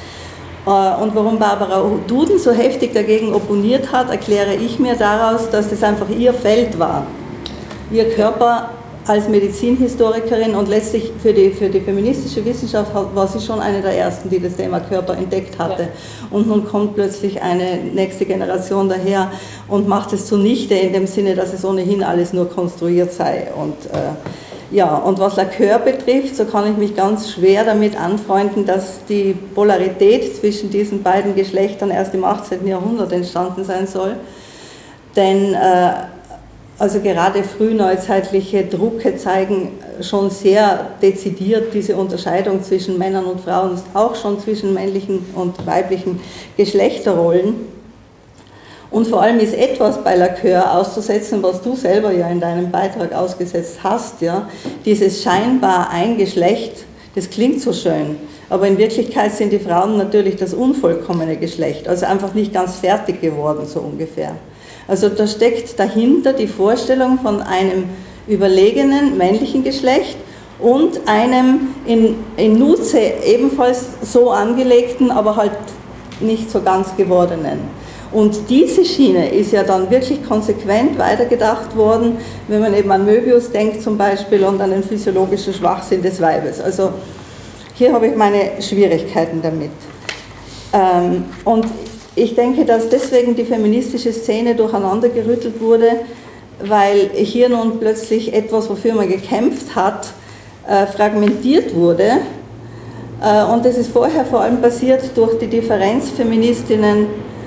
Und warum Barbara Duden so heftig dagegen opponiert hat, erkläre ich mir daraus, dass das einfach ihr Feld war. Ihr Körper als Medizinhistorikerin und letztlich für die, für die feministische Wissenschaft war sie schon eine der ersten, die das Thema Körper entdeckt hatte. Ja. Und nun kommt plötzlich eine nächste Generation daher und macht es zunichte in dem Sinne, dass es ohnehin alles nur konstruiert sei. Und, äh, ja, und was Lacoeur betrifft, so kann ich mich ganz schwer damit anfreunden, dass die Polarität zwischen diesen beiden Geschlechtern erst im achtzehnten Jahrhundert entstanden sein soll. Denn äh, Also gerade frühneuzeitliche Drucke zeigen schon sehr dezidiert diese Unterscheidung zwischen Männern und Frauen, auch schon zwischen männlichen und weiblichen Geschlechterrollen. Und vor allem ist etwas bei Lacoeur auszusetzen, was du selber ja in deinem Beitrag ausgesetzt hast, ja, dieses scheinbar ein Geschlecht, das klingt so schön, aber in Wirklichkeit sind die Frauen natürlich das unvollkommene Geschlecht, also einfach nicht ganz fertig geworden, so ungefähr. Also da steckt dahinter die Vorstellung von einem überlegenen männlichen Geschlecht und einem in, in Nutze ebenfalls so angelegten, aber halt nicht so ganz gewordenen. Und diese Schiene ist ja dann wirklich konsequent weitergedacht worden, wenn man eben an Möbius denkt zum Beispiel und an den physiologischen Schwachsinn des Weibes. Also hier habe ich meine Schwierigkeiten damit. Ähm, und Ich denke, dass deswegen die feministische Szene durcheinandergerüttelt wurde, weil hier nun plötzlich etwas, wofür man gekämpft hat, fragmentiert wurde. Und das ist vorher vor allem passiert durch die Differenzfeministinnen,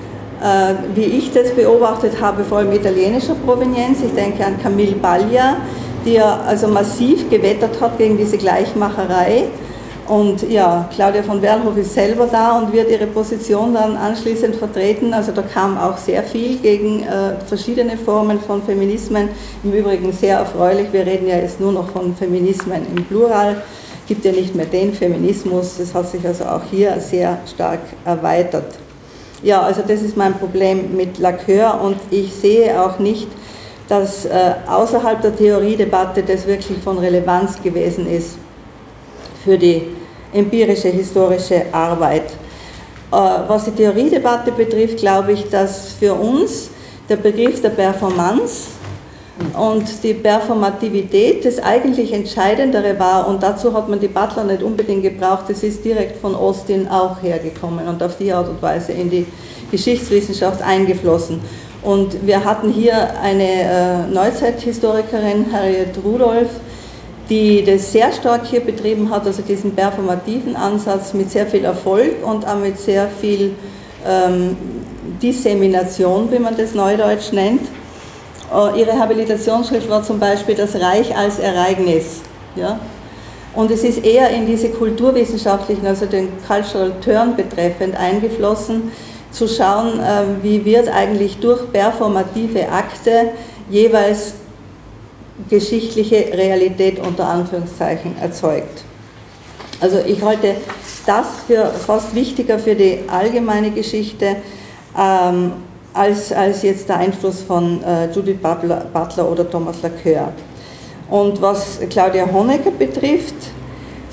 wie ich das beobachtet habe, vor allem italienischer Provenienz. Ich denke an Camille Paglia, die ja also massiv gewettert hat gegen diese Gleichmacherei. Und ja, Claudia von Werlhof ist selber da und wird ihre Position dann anschließend vertreten. Also da kam auch sehr viel gegen äh, verschiedene Formen von Feminismen. Im Übrigen sehr erfreulich, wir reden ja jetzt nur noch von Feminismen im Plural. Es gibt ja nicht mehr den Feminismus, das hat sich also auch hier sehr stark erweitert. Ja, also das ist mein Problem mit Lacoeur und ich sehe auch nicht, dass äh, außerhalb der Theoriedebatte das wirklich von Relevanz gewesen ist für die empirische, historische Arbeit. Was die Theoriedebatte betrifft, glaube ich, dass für uns der Begriff der Performance und die Performativität das eigentlich Entscheidendere war und dazu hat man die Butler nicht unbedingt gebraucht, das ist direkt von Austin auch hergekommen und auf die Art und Weise in die Geschichtswissenschaft eingeflossen. Und wir hatten hier eine äh, Neuzeithistorikerin, Harriet Rudolph, die das sehr stark hier betrieben hat, also diesen performativen Ansatz mit sehr viel Erfolg und auch mit sehr viel ähm, Dissemination, wie man das neudeutsch nennt. Äh, ihre Habilitationsschrift war zum Beispiel Das Reich als Ereignis. Ja? Und es ist eher in diese kulturwissenschaftlichen, also den Cultural Turn betreffend, eingeflossen, zu schauen, äh, wie wird eigentlich durch performative Akte jeweils geschichtliche Realität unter Anführungszeichen erzeugt. Also ich halte das für fast wichtiger für die allgemeine Geschichte ähm, als, als jetzt der Einfluss von äh, Judith Butler, Butler oder Thomas Lacoeur. Und was Claudia Honecker betrifft,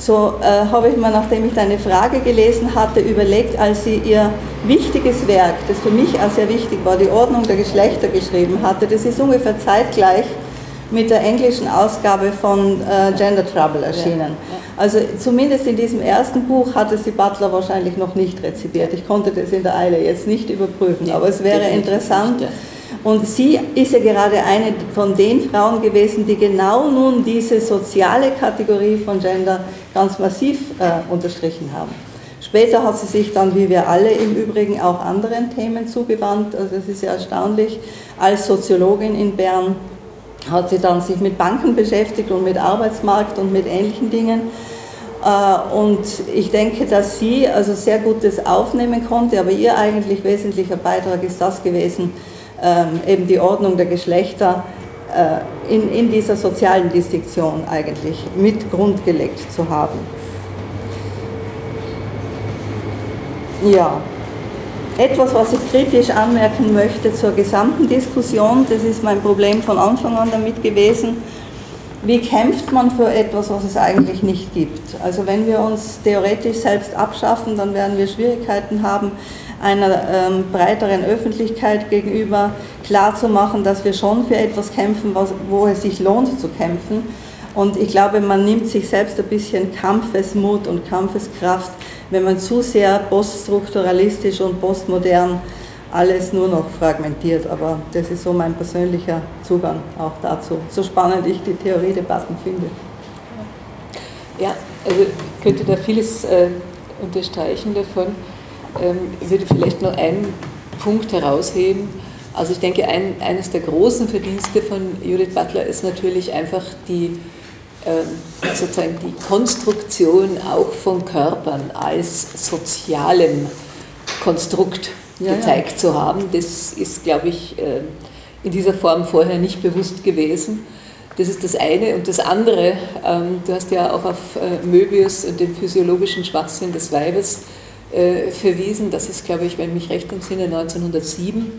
so äh, habe ich mir, nachdem ich deine Frage gelesen hatte, überlegt, als sie ihr wichtiges Werk, das für mich auch sehr wichtig war, die Ordnung der Geschlechter geschrieben hatte, das ist ungefähr zeitgleich mit der englischen Ausgabe von äh, Gender Trouble erschienen. Ja, ja. Also zumindest in diesem ersten Buch hatte sie Butler wahrscheinlich noch nicht rezipiert. Ich konnte das in der Eile jetzt nicht überprüfen, ja, aber es wäre interessant. Nicht, ja. Und sie ist ja gerade eine von den Frauen gewesen, die genau nun diese soziale Kategorie von Gender ganz massiv äh, unterstrichen haben. Später hat sie sich dann, wie wir alle im Übrigen, auch anderen Themen zugewandt. Also es ist ja erstaunlich, als Soziologin in Bern hat sie dann sich mit Banken beschäftigt und mit Arbeitsmarkt und mit ähnlichen Dingen. Und ich denke, dass sie also sehr gut das aufnehmen konnte, aber ihr eigentlich wesentlicher Beitrag ist das gewesen, eben die Ordnung der Geschlechter in, in dieser sozialen Distinktion eigentlich mit Grund gelegt zu haben. Ja. Etwas, was ich kritisch anmerken möchte zur gesamten Diskussion, das ist mein Problem von Anfang an damit gewesen, wie kämpft man für etwas, was es eigentlich nicht gibt? Also wenn wir uns theoretisch selbst abschaffen, dann werden wir Schwierigkeiten haben, einer ähm, breiteren Öffentlichkeit gegenüber klarzumachen, dass wir schon für etwas kämpfen, was, wo es sich lohnt zu kämpfen. Und ich glaube, man nimmt sich selbst ein bisschen Kampfesmut und Kampfeskraft, wenn man zu sehr poststrukturalistisch und postmodern alles nur noch fragmentiert. Aber das ist so mein persönlicher Zugang auch dazu, so spannend ich die Theoriedebatten finde. Ja, also ich könnte da vieles äh, unterstreichen davon. Ähm, ich würde vielleicht nur einen Punkt herausheben. Also ich denke, ein, eines der großen Verdienste von Judith Butler ist natürlich einfach die sozusagen die Konstruktion auch von Körpern als sozialem Konstrukt ja, gezeigt ja. zu haben. Das ist, glaube ich, in dieser Form vorher nicht bewusst gewesen. Das ist das eine. Und das andere, du hast ja auch auf Möbius und den physiologischen Schwachsinn des Weibes verwiesen. Das ist, glaube ich, wenn ich mich recht entsinne, neunzehnhundertsieben.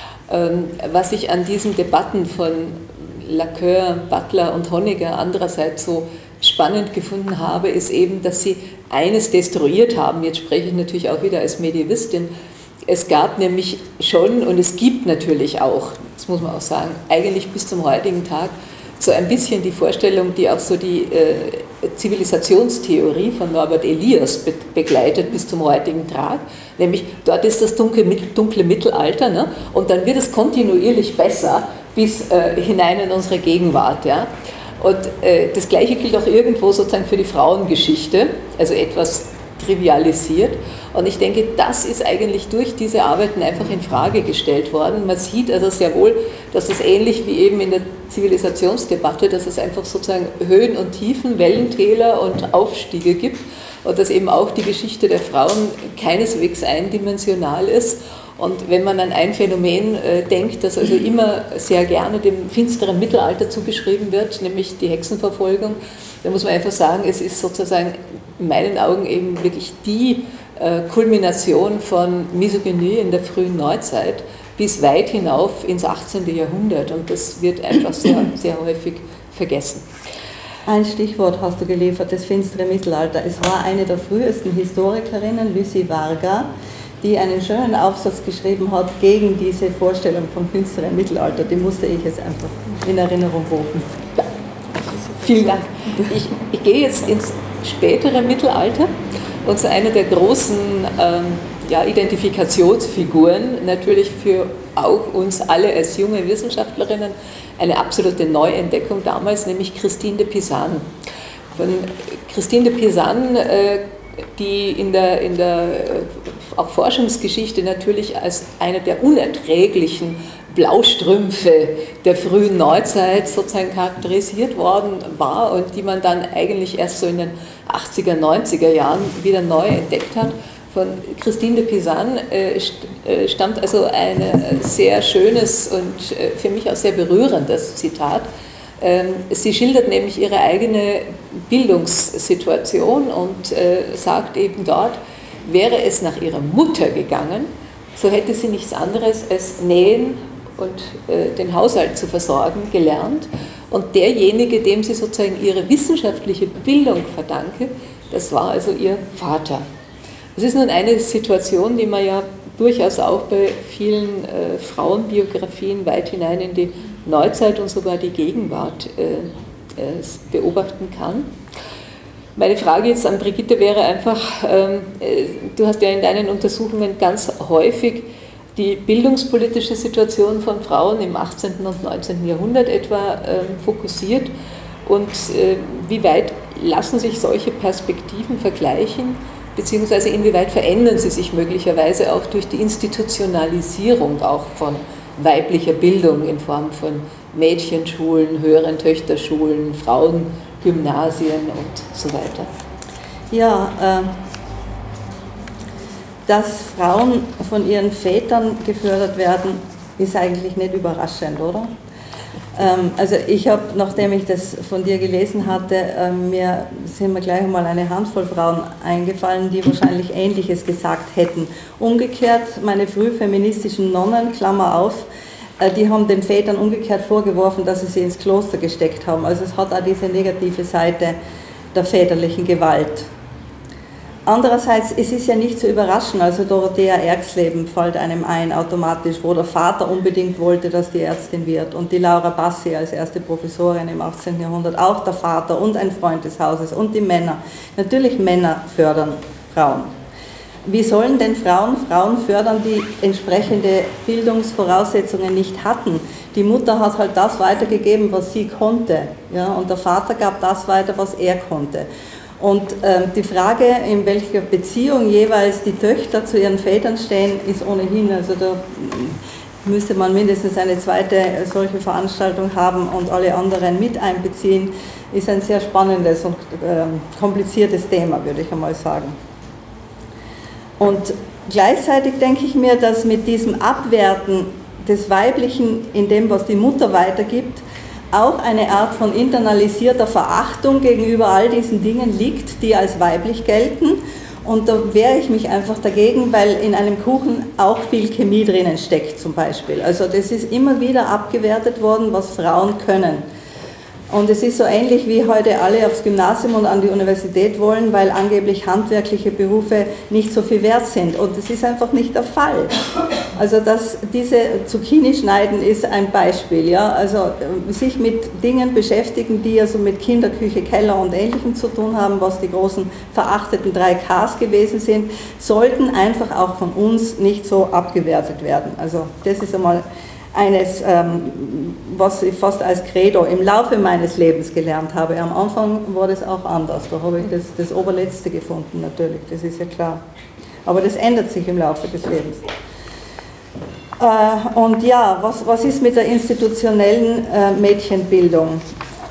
Was ich an diesen Debatten von Lacoeur, Butler und Honegger andererseits so spannend gefunden habe, ist eben, dass sie eines destruiert haben. Jetzt spreche ich natürlich auch wieder als Medievistin. Es gab nämlich schon und es gibt natürlich auch, das muss man auch sagen, eigentlich bis zum heutigen Tag so ein bisschen die Vorstellung, die auch so die äh, Zivilisationstheorie von Norbert Elias be begleitet bis zum heutigen Tag, nämlich dort ist das dunkle, dunkle Mittelalter, ne? Und dann wird es kontinuierlich besser bis äh, hinein in unsere Gegenwart. Ja? Und äh, das Gleiche gilt auch irgendwo sozusagen für die Frauengeschichte, also etwas trivialisiert. Und ich denke, das ist eigentlich durch diese Arbeiten einfach in Frage gestellt worden. Man sieht also sehr wohl, dass es ähnlich wie eben in der Zivilisationsdebatte, dass es einfach sozusagen Höhen und Tiefen, Wellentäler und Aufstiege gibt und dass eben auch die Geschichte der Frauen keineswegs eindimensional ist. Und wenn man an ein Phänomen äh, denkt, das also immer sehr gerne dem finsteren Mittelalter zugeschrieben wird, nämlich die Hexenverfolgung, dann muss man einfach sagen, es ist sozusagen in meinen Augen eben wirklich die äh, Kulmination von Misogynie in der frühen Neuzeit bis weit hinauf ins achtzehnte Jahrhundert. Und das wird einfach sehr, sehr häufig vergessen. Ein Stichwort hast du geliefert, das finstere Mittelalter. Es war eine der frühesten Historikerinnen, Lucy Varga, die einen schönen Aufsatz geschrieben hat gegen diese Vorstellung vom finsteren Mittelalter. Die musste ich jetzt einfach in Erinnerung rufen. Ja. Vielen Dank. Ich, ich gehe jetzt ins spätere Mittelalter und zu einer der großen ähm, ja, Identifikationsfiguren, natürlich für auch uns alle als junge Wissenschaftlerinnen, eine absolute Neuentdeckung damals, nämlich Christine de Pisan. Von Christine de Pisan, äh, die in der, in der auch Forschungsgeschichte natürlich als eine der unerträglichen Blaustrümpfe der frühen Neuzeit sozusagen charakterisiert worden war und die man dann eigentlich erst so in den achtziger, neunziger Jahren wieder neu entdeckt hat. Von Christine de Pisan äh, stammt also ein sehr schönes und äh, für mich auch sehr berührendes Zitat. Ähm, sie schildert nämlich ihre eigene Bildungssituation und äh, sagt eben dort, wäre es nach ihrer Mutter gegangen, so hätte sie nichts anderes als nähen und äh, den Haushalt zu versorgen gelernt. Und derjenige, dem sie sozusagen ihre wissenschaftliche Bildung verdanke, das war also ihr Vater. Das ist nun eine Situation, die man ja durchaus auch bei vielen äh, Frauenbiografien weit hinein in die Neuzeit und sogar die Gegenwart äh, äh, beobachten kann. Meine Frage jetzt an Brigitte wäre einfach, ähm, äh, du hast ja in deinen Untersuchungen ganz häufig die bildungspolitische Situation von Frauen im achtzehnten und neunzehnten Jahrhundert etwa ähm, fokussiert und äh, wie weit lassen sich solche Perspektiven vergleichen? Beziehungsweise inwieweit verändern sie sich möglicherweise auch durch die Institutionalisierung auch von weiblicher Bildung in Form von Mädchenschulen, höheren Töchterschulen, Frauengymnasien und so weiter? Ja, äh, dass Frauen von ihren Vätern gefördert werden, ist eigentlich nicht überraschend, oder? Also ich habe, nachdem ich das von dir gelesen hatte, mir sind mir gleich einmal eine Handvoll Frauen eingefallen, die wahrscheinlich Ähnliches gesagt hätten. Umgekehrt, meine frühfeministischen Nonnen, Klammer auf, die haben den Vätern umgekehrt vorgeworfen, dass sie sie ins Kloster gesteckt haben. Also es hat auch diese negative Seite der väterlichen Gewalt. Andererseits, es ist ja nicht zu überraschen, also Dorothea Erxleben fällt einem ein automatisch, wo der Vater unbedingt wollte, dass die Ärztin wird, und die Laura Bassi als erste Professorin im achtzehnten Jahrhundert, auch der Vater und ein Freund des Hauses und die Männer. Natürlich Männer fördern Frauen. Wie sollen denn Frauen Frauen fördern, die entsprechende Bildungsvoraussetzungen nicht hatten? Die Mutter hat halt das weitergegeben, was sie konnte, ja, und der Vater gab das weiter, was er konnte. Und äh, die Frage, in welcher Beziehung jeweils die Töchter zu ihren Vätern stehen, ist ohnehin, also da müsste man mindestens eine zweite solche Veranstaltung haben und alle anderen mit einbeziehen, ist ein sehr spannendes und äh, kompliziertes Thema, würde ich einmal sagen. Und gleichzeitig denke ich mir, dass mit diesem Abwerten des Weiblichen in dem, was die Mutter weitergibt, auch eine Art von internalisierter Verachtung gegenüber all diesen Dingen liegt, die als weiblich gelten. Und da wehre ich mich einfach dagegen, weil in einem Kuchen auch viel Chemie drinnen steckt zum Beispiel. Also das ist immer wieder abgewertet worden, was Frauen können. Und es ist so ähnlich, wie heute alle aufs Gymnasium und an die Universität wollen, weil angeblich handwerkliche Berufe nicht so viel wert sind. Und das ist einfach nicht der Fall. Also dass diese Zucchini schneiden ist ein Beispiel. Ja? Also sich mit Dingen beschäftigen, die also mit Kinderküche, Keller und Ähnlichem zu tun haben, was die großen verachteten drei Ks gewesen sind, sollten einfach auch von uns nicht so abgewertet werden. Also das ist einmal eines, ähm, was ich fast als Credo im Laufe meines Lebens gelernt habe. Am Anfang war das auch anders, da habe ich das, das Oberletzte gefunden natürlich, das ist ja klar. Aber das ändert sich im Laufe des Lebens. Äh, und ja, was, was ist mit der institutionellen äh, Mädchenbildung?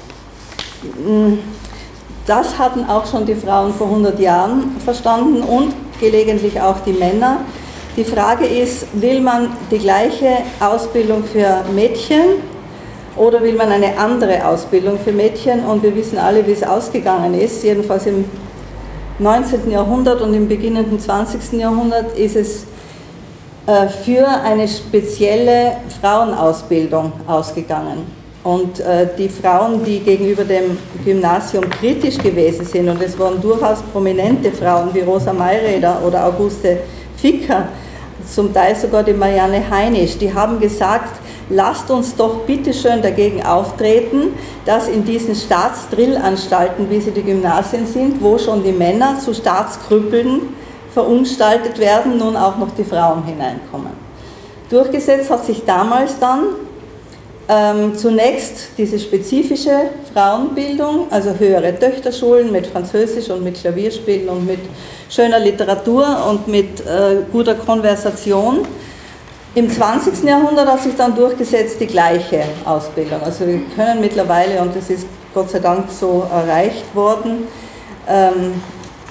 Das hatten auch schon die Frauen vor hundert Jahren verstanden und gelegentlich auch die Männer. Die Frage ist, will man die gleiche Ausbildung für Mädchen oder will man eine andere Ausbildung für Mädchen? Und wir wissen alle, wie es ausgegangen ist. Jedenfalls im neunzehnten Jahrhundert und im beginnenden zwanzigsten Jahrhundert ist es für eine spezielle Frauenausbildung ausgegangen. Und die Frauen, die gegenüber dem Gymnasium kritisch gewesen sind, und es waren durchaus prominente Frauen wie Rosa Mayreder oder Auguste Ficker, zum Teil sogar die Marianne Heinisch, die haben gesagt, lasst uns doch bitte schön dagegen auftreten, dass in diesen Staatsdrillanstalten, wie sie die Gymnasien sind, wo schon die Männer zu Staatskrüppeln verunstaltet werden, nun auch noch die Frauen hineinkommen. Durchgesetzt hat sich damals dann ähm, zunächst diese spezifische Frauenbildung, also höhere Töchterschulen mit Französisch und mit Klavierspielen und mit schöner Literatur und mit äh, guter Konversation. Im zwanzigsten Jahrhundert hat sich dann durchgesetzt die gleiche Ausbildung. Also wir können mittlerweile, und das ist Gott sei Dank so erreicht worden, ähm,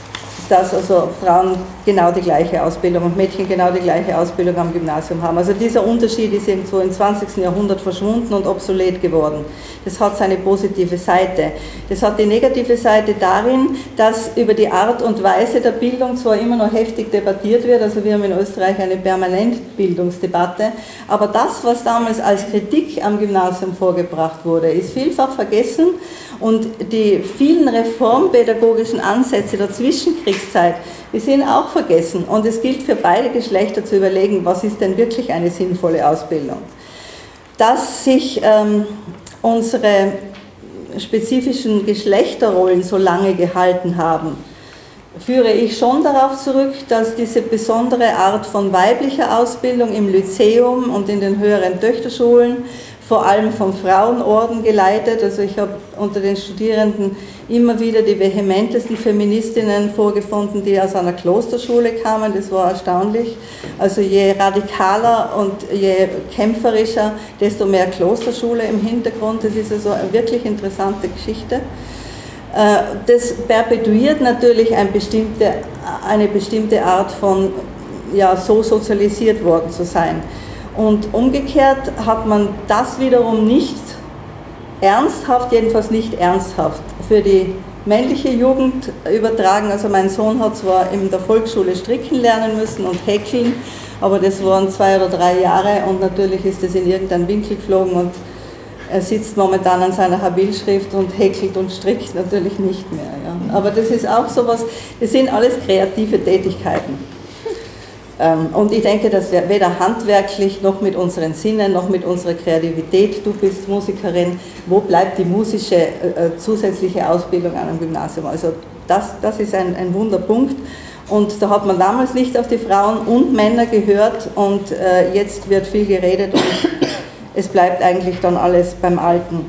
dass also Frauen genau die gleiche Ausbildung und Mädchen genau die gleiche Ausbildung am Gymnasium haben. Also dieser Unterschied ist irgendwo im zwanzigsten Jahrhundert verschwunden und obsolet geworden. Das hat seine positive Seite. Das hat die negative Seite darin, dass über die Art und Weise der Bildung zwar immer noch heftig debattiert wird, also wir haben in Österreich eine Permanentbildungsdebatte, aber das, was damals als Kritik am Gymnasium vorgebracht wurde, ist vielfach vergessen und die vielen reformpädagogischen Ansätze der Zwischenkriegszeit, die sind auch vergessen und es gilt für beide Geschlechter zu überlegen, was ist denn wirklich eine sinnvolle Ausbildung. Dass sich ähm, unsere spezifischen Geschlechterrollen so lange gehalten haben, führe ich schon darauf zurück, dass diese besondere Art von weiblicher Ausbildung im Lyzeum und in den höheren Töchterschulen, vor allem vom Frauenorden geleitet, also ich habe unter den Studierenden immer wieder die vehementesten Feministinnen vorgefunden, die aus einer Klosterschule kamen, das war erstaunlich. Also je radikaler und je kämpferischer, desto mehr Klosterschule im Hintergrund, das ist also eine wirklich interessante Geschichte. Das perpetuiert natürlich eine bestimmte, eine bestimmte Art von, ja, so sozialisiert worden zu sein. Und umgekehrt hat man das wiederum nicht ernsthaft, jedenfalls nicht ernsthaft, für die männliche Jugend übertragen. Also mein Sohn hat zwar in der Volksschule stricken lernen müssen und häkeln, aber das waren zwei oder drei Jahre und natürlich ist es in irgendeinen Winkel geflogen und er sitzt momentan an seiner Habilschrift und häkelt und strickt natürlich nicht mehr. Ja. Aber das ist auch sowas, das sind alles kreative Tätigkeiten. Und ich denke, dass wir weder handwerklich noch mit unseren Sinnen noch mit unserer Kreativität, du bist Musikerin, wo bleibt die musische äh, zusätzliche Ausbildung an einem Gymnasium? Also das, das ist ein, ein Wunderpunkt und da hat man damals nicht auf die Frauen und Männer gehört und äh, jetzt wird viel geredet und es bleibt eigentlich dann alles beim Alten.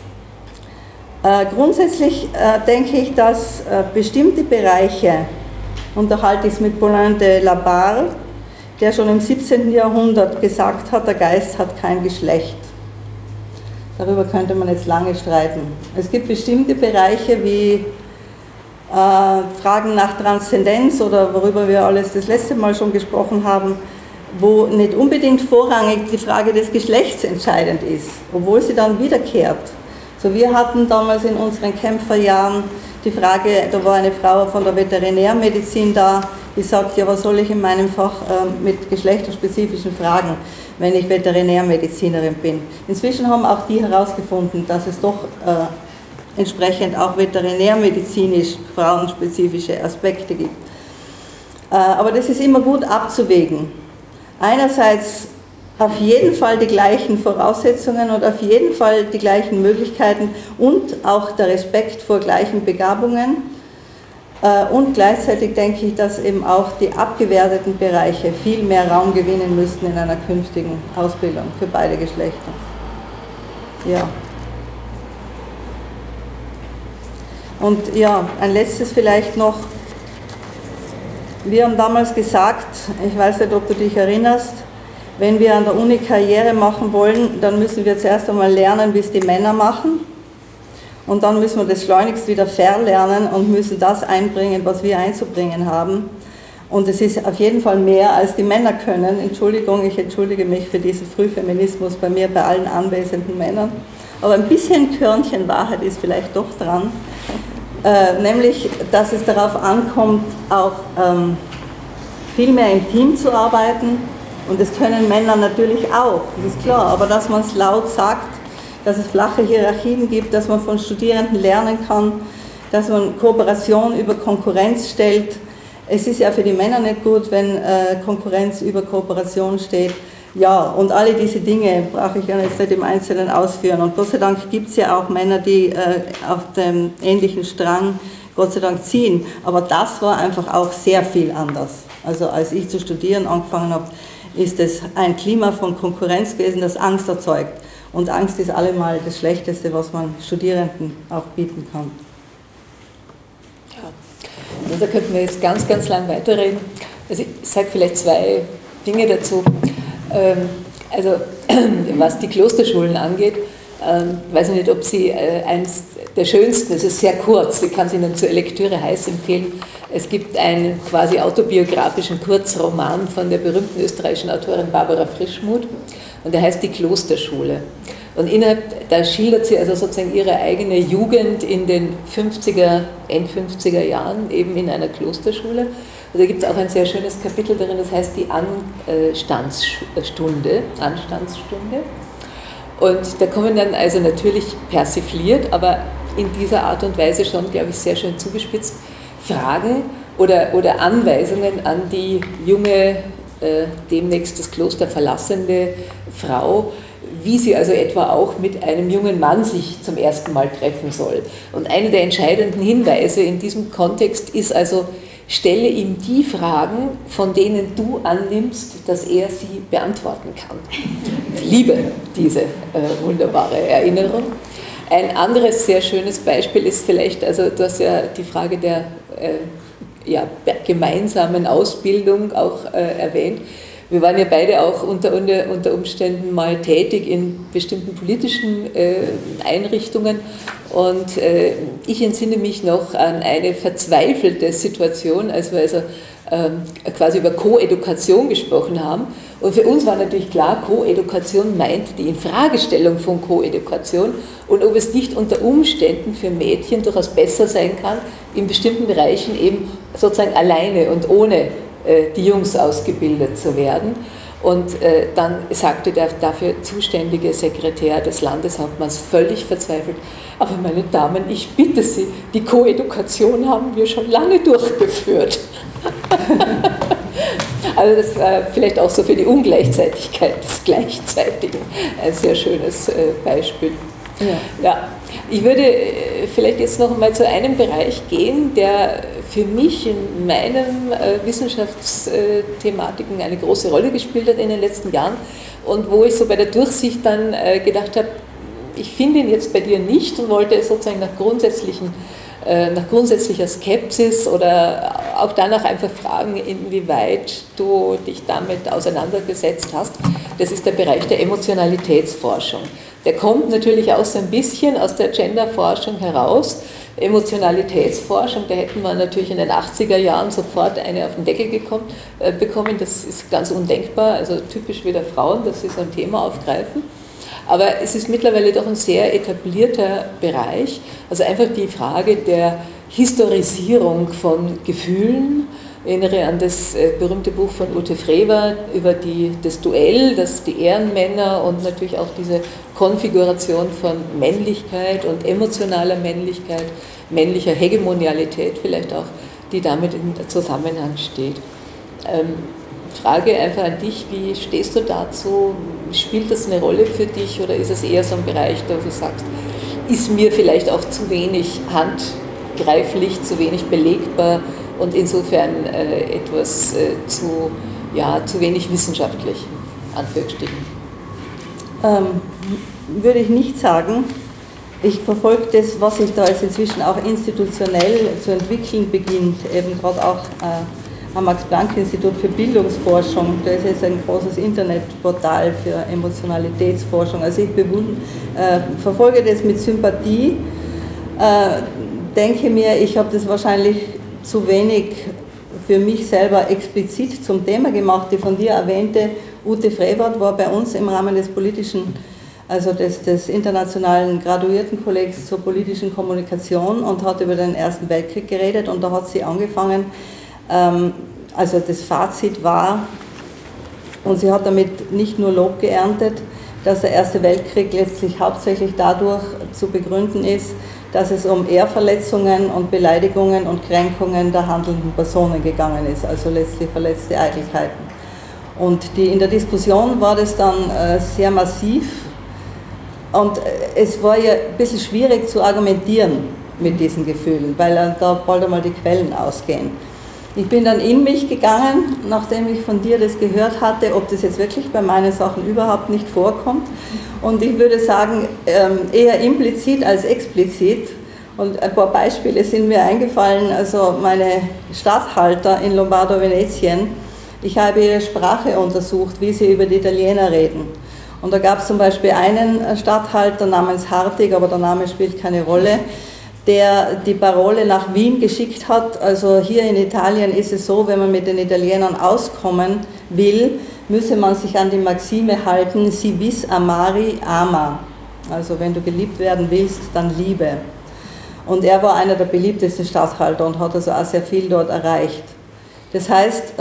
Äh, grundsätzlich äh, denke ich, dass äh, bestimmte Bereiche, und da halte ich es mit Paulin de la Barre, der schon im siebzehnten Jahrhundert gesagt hat, der Geist hat kein Geschlecht. Darüber könnte man jetzt lange streiten. Es gibt bestimmte Bereiche wie äh, Fragen nach Transzendenz oder worüber wir alles das letzte Mal schon gesprochen haben, wo nicht unbedingt vorrangig die Frage des Geschlechts entscheidend ist, obwohl sie dann wiederkehrt. So, wir hatten damals in unseren Kämpferjahren die Frage, da war eine Frau von der Veterinärmedizin da, die sagt, ja, was soll ich in meinem Fach äh, mit geschlechterspezifischen Fragen, wenn ich Veterinärmedizinerin bin. Inzwischen haben auch die herausgefunden, dass es doch äh, entsprechend auch veterinärmedizinisch frauenspezifische Aspekte gibt. Äh, aber das ist immer gut abzuwägen. Einerseits auf jeden Fall die gleichen Voraussetzungen und auf jeden Fall die gleichen Möglichkeiten und auch der Respekt vor gleichen Begabungen. Und gleichzeitig denke ich, dass eben auch die abgewerteten Bereiche viel mehr Raum gewinnen müssten in einer künftigen Ausbildung für beide Geschlechter. Ja. Und ja, ein letztes vielleicht noch. Wir haben damals gesagt, ich weiß nicht, ob du dich erinnerst, wenn wir an der Uni Karriere machen wollen, dann müssen wir zuerst einmal lernen, wie es die Männer machen. Und dann müssen wir das schleunigst wieder verlernen und müssen das einbringen, was wir einzubringen haben. Und es ist auf jeden Fall mehr, als die Männer können. Entschuldigung, ich entschuldige mich für diesen Frühfeminismus bei mir, bei allen anwesenden Männern. Aber ein bisschen Körnchen Wahrheit ist vielleicht doch dran. Äh, nämlich, dass es darauf ankommt, auch ähm, viel mehr im Team zu arbeiten. Und das können Männer natürlich auch, das ist klar. Aber dass man es laut sagt, dass es flache Hierarchien gibt, dass man von Studierenden lernen kann, dass man Kooperation über Konkurrenz stellt. Es ist ja für die Männer nicht gut, wenn äh, Konkurrenz über Kooperation steht. Ja, und alle diese Dinge brauche ich ja jetzt nicht im Einzelnen ausführen. Und Gott sei Dank gibt es ja auch Männer, die äh, auf dem ähnlichen Strang Gott sei Dank ziehen. Aber das war einfach auch sehr viel anders. Also als ich zu studieren angefangen habe, ist es ein Klima von Konkurrenz gewesen, das Angst erzeugt. Und Angst ist allemal das Schlechteste, was man Studierenden auch bieten kann. Ja, also da könnten wir jetzt ganz, ganz lang weiterreden. Also ich sage vielleicht zwei Dinge dazu. Also was die Klosterschulen angeht, weiß ich nicht, ob Sie eins der schönsten, es ist sehr kurz, ich kann es Ihnen zur Lektüre heiß empfehlen, Es gibt einen quasi autobiografischen Kurzroman von der berühmten österreichischen Autorin Barbara Frischmuth und der heißt Die Klosterschule. Und innerhalb, da schildert sie also sozusagen ihre eigene Jugend in den fünfziger, End fünfziger Jahren, eben in einer Klosterschule. Und da gibt es auch ein sehr schönes Kapitel darin, das heißt die Anstandsstunde, Anstandsstunde. Und da kommen dann also natürlich persifliert, aber in dieser Art und Weise schon, glaube ich, sehr schön zugespitzt, Fragen oder, oder Anweisungen an die junge, äh, demnächst das Kloster verlassende Frau, wie sie also etwa auch mit einem jungen Mann sich zum ersten Mal treffen soll. Und einer der entscheidenden Hinweise in diesem Kontext ist also, stelle ihm die Fragen, von denen du annimmst, dass er sie beantworten kann. Ich liebe diese äh, wunderbare Erinnerung. Ein anderes sehr schönes Beispiel ist vielleicht, also du hast ja die Frage der äh, ja, gemeinsamen Ausbildung auch äh, erwähnt. Wir waren ja beide auch unter, unter Umständen mal tätig in bestimmten politischen äh, Einrichtungen und äh, ich entsinne mich noch an eine verzweifelte Situation, als wir also ähm, quasi über Koedukation gesprochen haben. Und für uns war natürlich klar, Koedukation meint die Infragestellung von Koedukation und ob es nicht unter Umständen für Mädchen durchaus besser sein kann, in bestimmten Bereichen eben sozusagen alleine und ohne die Jungs ausgebildet zu werden. Und äh, dann sagte der dafür zuständige Sekretär des Landeshauptmanns völlig verzweifelt, aber meine Damen, ich bitte Sie, die Koedukation haben wir schon lange durchgeführt. Also das war vielleicht auch so für die Ungleichzeitigkeit des Gleichzeitigen ein sehr schönes äh, Beispiel. Ja. Ja, ich würde vielleicht jetzt noch einmal zu einem Bereich gehen, der für mich in meinen äh, Wissenschaftsthematiken eine große Rolle gespielt hat in den letzten Jahren und wo ich so bei der Durchsicht dann äh, gedacht habe, ich finde ihn jetzt bei dir nicht und wollte sozusagen nach grundsätzlichen nach grundsätzlicher Skepsis oder auch danach einfach fragen, inwieweit du dich damit auseinandergesetzt hast. Das ist der Bereich der Emotionalitätsforschung. Der kommt natürlich auch so ein bisschen aus der Genderforschung heraus. Emotionalitätsforschung, da hätten wir natürlich in den achtziger Jahren sofort eine auf den Deckel gekommen, äh, bekommen. Das ist ganz undenkbar, also typisch wieder Frauen, dass sie so ein Thema aufgreifen. Aber es ist mittlerweile doch ein sehr etablierter Bereich, also einfach die Frage der Historisierung von Gefühlen. Ich erinnere an das berühmte Buch von Ute Frewer über die, das Duell, das die Ehrenmänner und natürlich auch diese Konfiguration von Männlichkeit und emotionaler Männlichkeit, männlicher Hegemonialität vielleicht auch, die damit in Zusammenhang steht. Ähm, Frage einfach an dich, wie stehst du dazu? Spielt das eine Rolle für dich oder ist es eher so ein Bereich, da du sagst, ist mir vielleicht auch zu wenig handgreiflich, zu wenig belegbar und insofern äh, etwas äh, zu, ja, zu wenig wissenschaftlich, Anführungsstrichen? Ähm, würde ich nicht sagen. Ich verfolge das, was sich da jetzt inzwischen auch institutionell zu entwickeln beginnt, eben gerade auch äh, am Max-Planck-Institut für Bildungsforschung. Da ist jetzt ein großes Internetportal für Emotionalitätsforschung. Also ich bewund, äh, verfolge das mit Sympathie, äh, denke mir, ich habe das wahrscheinlich zu wenig für mich selber explizit zum Thema gemacht. Die von dir erwähnte Ute Frewer war bei uns im Rahmen des politischen, also des, des internationalen Graduiertenkollegs zur politischen Kommunikation und hat über den Ersten Weltkrieg geredet und da hat sie angefangen, also das Fazit war, und sie hat damit nicht nur Lob geerntet, dass der Erste Weltkrieg letztlich hauptsächlich dadurch zu begründen ist, dass es um Ehrverletzungen und Beleidigungen und Kränkungen der handelnden Personen gegangen ist, also letztlich verletzte Eitelkeiten. Und die, in der Diskussion war das dann sehr massiv und es war ja ein bisschen schwierig zu argumentieren mit diesen Gefühlen, weil da bald einmal die Quellen ausgehen. Ich bin dann in mich gegangen, nachdem ich von dir das gehört hatte, ob das jetzt wirklich bei meinen Sachen überhaupt nicht vorkommt. Und ich würde sagen, eher implizit als explizit. Und ein paar Beispiele sind mir eingefallen. Also meine Statthalter in Lombardo-Venetien, ich habe ihre Sprache untersucht, wie sie über die Italiener reden. Und da gab es zum Beispiel einen Statthalter namens Hartig, aber der Name spielt keine Rolle. der die Parole nach Wien geschickt hat. Also hier in Italien ist es so, wenn man mit den Italienern auskommen will, müsse man sich an die Maxime halten, si vis amari ama. Also wenn du geliebt werden willst, dann liebe. Und er war einer der beliebtesten Statthalter und hat also auch sehr viel dort erreicht. Das heißt,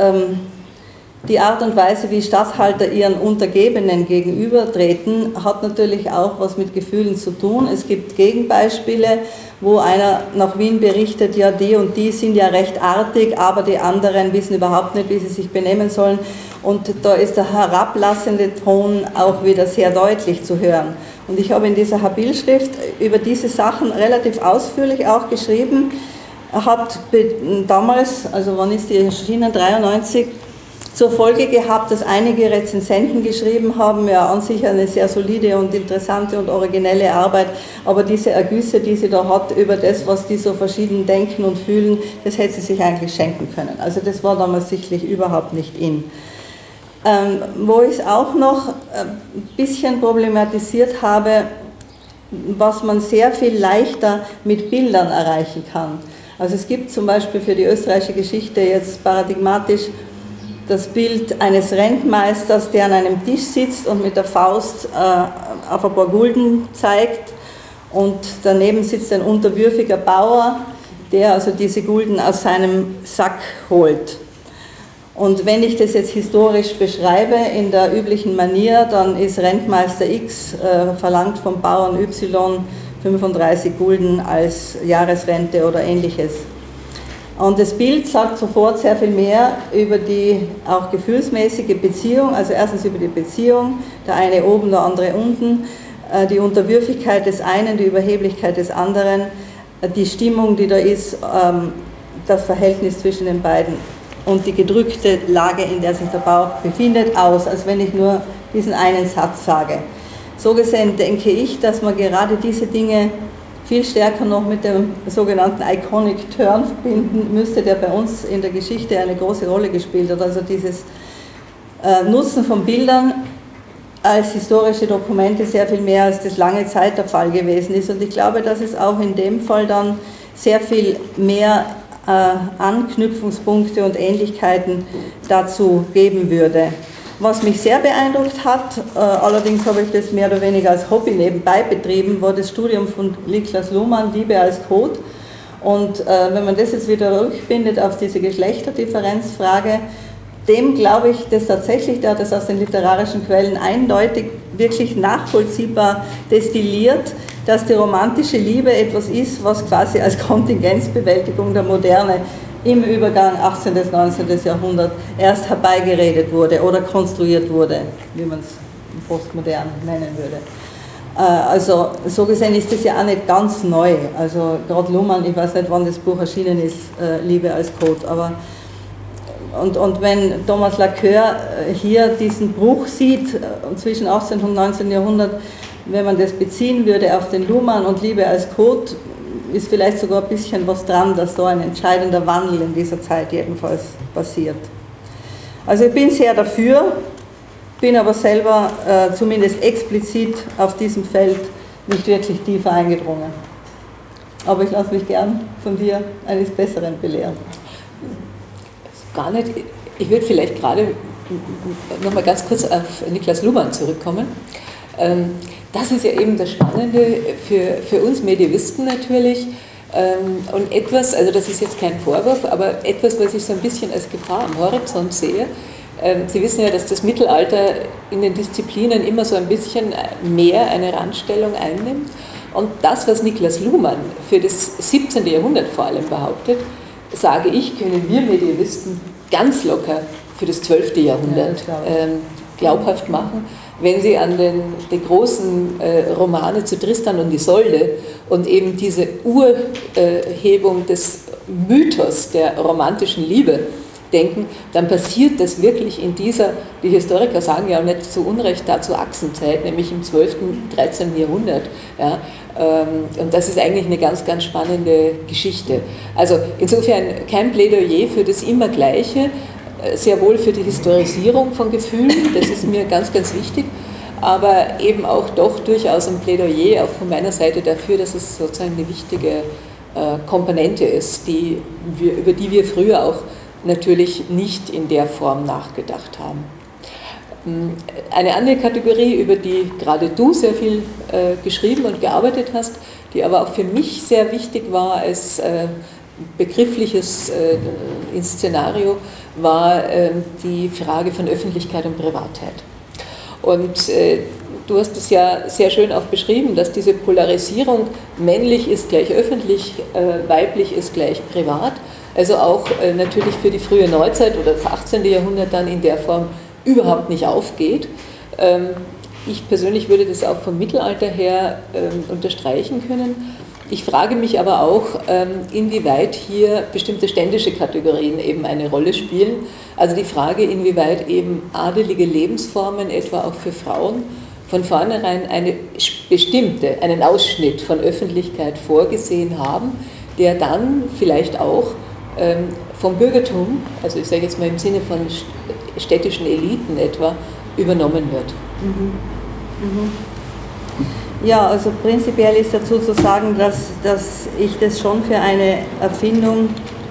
die Art und Weise, wie Statthalter ihren Untergebenen gegenübertreten, hat natürlich auch was mit Gefühlen zu tun. Es gibt Gegenbeispiele, wo einer nach Wien berichtet, ja, die und die sind ja recht artig, aber die anderen wissen überhaupt nicht, wie sie sich benehmen sollen. Und da ist der herablassende Ton auch wieder sehr deutlich zu hören. Und ich habe in dieser Habil-Schrift über diese Sachen relativ ausführlich auch geschrieben. Er hat damals, also wann ist die erschienen, dreiundneunzig, zur Folge gehabt, dass einige Rezensenten geschrieben haben, ja, an sich eine sehr solide und interessante und originelle Arbeit, aber diese Ergüsse, die sie da hat über das, was die so verschieden denken und fühlen, das hätte sie sich eigentlich schenken können. Also das war damals sicherlich überhaupt nicht in. Ähm, wo ich es auch noch ein bisschen problematisiert habe, was man sehr viel leichter mit Bildern erreichen kann. Also es gibt zum Beispiel für die österreichische Geschichte jetzt paradigmatisch das Bild eines Rentmeisters, der an einem Tisch sitzt und mit der Faust äh, auf ein paar Gulden zeigt, und daneben sitzt ein unterwürfiger Bauer, der also diese Gulden aus seinem Sack holt. Und wenn ich das jetzt historisch beschreibe in der üblichen Manier, dann ist Rentmeister X äh, verlangt vom Bauern Y fünfunddreißig Gulden als Jahresrente oder ähnliches. Und das Bild sagt sofort sehr viel mehr über die auch gefühlsmäßige Beziehung, also erstens über die Beziehung, der eine oben, der andere unten, äh, die Unterwürfigkeit des einen, die Überheblichkeit des anderen, äh, die Stimmung, die da ist, ähm, das Verhältnis zwischen den beiden und die gedrückte Lage, in der sich der Bauer befindet, aus, als wenn ich nur diesen einen Satz sage. So gesehen denke ich, dass man gerade diese Dinge viel stärker noch mit dem sogenannten Iconic Turn verbinden müsste, der bei uns in der Geschichte eine große Rolle gespielt hat. Also dieses äh, Nutzen von Bildern als historische Dokumente sehr viel mehr, als das lange Zeit der Fall gewesen ist. Und ich glaube, dass es auch in dem Fall dann sehr viel mehr äh, Anknüpfungspunkte und Ähnlichkeiten dazu geben würde. Was mich sehr beeindruckt hat, äh, allerdings habe ich das mehr oder weniger als Hobby nebenbei betrieben, war das Studium von Niklas Luhmann, Liebe als Code. Und äh, wenn man das jetzt wieder rückbindet auf diese Geschlechterdifferenzfrage, dem glaube ich das tatsächlich, der hat das aus den literarischen Quellen eindeutig, wirklich nachvollziehbar destilliert, dass die romantische Liebe etwas ist, was quasi als Kontingenzbewältigung der Moderne im Übergang achtzehnten bis neunzehnten Jahrhundert erst herbeigeredet wurde oder konstruiert wurde, wie man es postmodern nennen würde. Also so gesehen ist das ja auch nicht ganz neu. Also gerade Luhmann, ich weiß nicht, wann das Buch erschienen ist, Liebe als Code, aber und, und wenn Thomas Laqueur hier diesen Bruch sieht zwischen achtzehnten und neunzehnten Jahrhundert, wenn man das beziehen würde auf den Luhmann und Liebe als Code, ist vielleicht sogar ein bisschen was dran, dass da ein entscheidender Wandel in dieser Zeit jedenfalls passiert. Also ich bin sehr dafür, bin aber selber äh, zumindest explizit auf diesem Feld nicht wirklich tiefer eingedrungen. Aber ich lasse mich gern von dir eines Besseren belehren. Gar nicht. Ich würde vielleicht gerade noch mal ganz kurz auf Niklas Luhmann zurückkommen. Das ist ja eben das Spannende für, für uns Medievisten natürlich. Und etwas, also das ist jetzt kein Vorwurf, aber etwas, was ich so ein bisschen als Gefahr am Horizont sehe. Sie wissen ja, dass das Mittelalter in den Disziplinen immer so ein bisschen mehr eine Randstellung einnimmt. Und das, was Niklas Luhmann für das siebzehnten Jahrhundert vor allem behauptet, sage ich, können wir Medievisten ganz locker für das zwölfte Jahrhundert ja, glaubhaft machen, wenn Sie an den, den großen äh, Romane zu Tristan und Isolde und eben diese Urhebung des Mythos der romantischen Liebe denken, dann passiert das wirklich in dieser, die Historiker sagen ja auch nicht zu Unrecht dazu Achsenzeit, nämlich im zwölften, dreizehnten Jahrhundert. Ja, ähm, und das ist eigentlich eine ganz, ganz spannende Geschichte. Also insofern kein Plädoyer für das Immergleiche, sehr wohl für die Historisierung von Gefühlen, das ist mir ganz, ganz wichtig, aber eben auch doch durchaus ein Plädoyer auch von meiner Seite dafür, dass es sozusagen eine wichtige äh, Komponente ist, die wir, über die wir früher auch natürlich nicht in der Form nachgedacht haben. Eine andere Kategorie, über die gerade du sehr viel äh, geschrieben und gearbeitet hast, die aber auch für mich sehr wichtig war als äh, begriffliches äh, Inszenario, war äh, die Frage von Öffentlichkeit und Privatheit. Und äh, du hast es ja sehr schön auch beschrieben, dass diese Polarisierung männlich ist gleich öffentlich, äh, weiblich ist gleich privat, also auch äh, natürlich für die frühe Neuzeit oder das achtzehnte Jahrhundert dann in der Form überhaupt nicht aufgeht. Ähm, ich persönlich würde das auch vom Mittelalter her ähm, unterstreichen können. Ich frage mich aber auch, ähm, inwieweit hier bestimmte ständische Kategorien eben eine Rolle spielen. Also die Frage, inwieweit eben adelige Lebensformen, etwa auch für Frauen, von vornherein eine bestimmte, einen Ausschnitt von Öffentlichkeit vorgesehen haben, der dann vielleicht auch ähm, vom Bürgertum, also ich sage jetzt mal im Sinne von städtischen Eliten etwa, übernommen wird. Mhm. Mhm. Ja, also prinzipiell ist dazu zu sagen, dass, dass ich das schon für eine Erfindung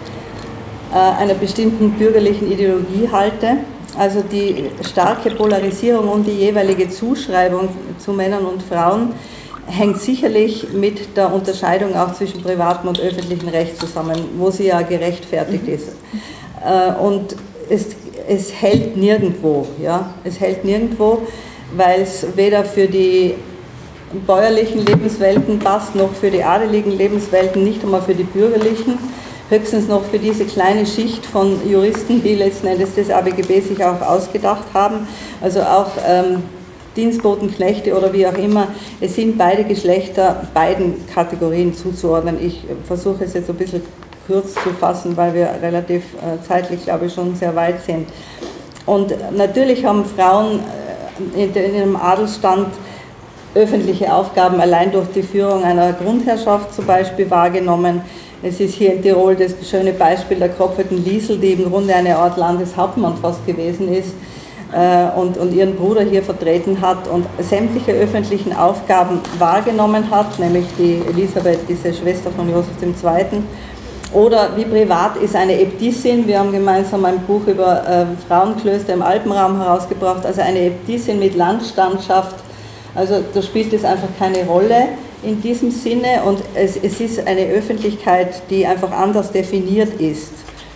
äh, einer bestimmten bürgerlichen Ideologie halte. Also die starke Polarisierung und die jeweilige Zuschreibung zu Männern und Frauen hängt sicherlich mit der Unterscheidung auch zwischen privatem und öffentlichem Recht zusammen, wo sie ja gerechtfertigt ist. Äh, und es, es hält nirgendwo, ja, es hält nirgendwo, weil es weder für die bäuerlichen Lebenswelten passt, noch für die adeligen Lebenswelten, nicht einmal für die bürgerlichen, höchstens noch für diese kleine Schicht von Juristen, die letzten Endes das A B G B sich auch ausgedacht haben, also auch ähm, Dienstboten, Knechte oder wie auch immer, es sind beide Geschlechter beiden Kategorien zuzuordnen. Ich versuche es jetzt ein bisschen kurz zu fassen, weil wir relativ äh, zeitlich, glaube ich, schon sehr weit sind. Und natürlich haben Frauen äh, in, in ihrem Adelsstand öffentliche Aufgaben allein durch die Führung einer Grundherrschaft zum Beispiel wahrgenommen. Es ist hier in Tirol das schöne Beispiel der Kropfeten Liesel, die im Grunde eine Art Landeshauptmann fast gewesen ist äh, und, und ihren Bruder hier vertreten hat und sämtliche öffentlichen Aufgaben wahrgenommen hat, nämlich die Elisabeth, diese Schwester von Josef der Zweite. Oder wie privat ist eine Äbtissin, wir haben gemeinsam ein Buch über äh, Frauenklöster im Alpenraum herausgebracht, also eine Äbtissin mit Landstandschaft. Also da spielt es einfach keine Rolle in diesem Sinne und es, es ist eine Öffentlichkeit, die einfach anders definiert ist.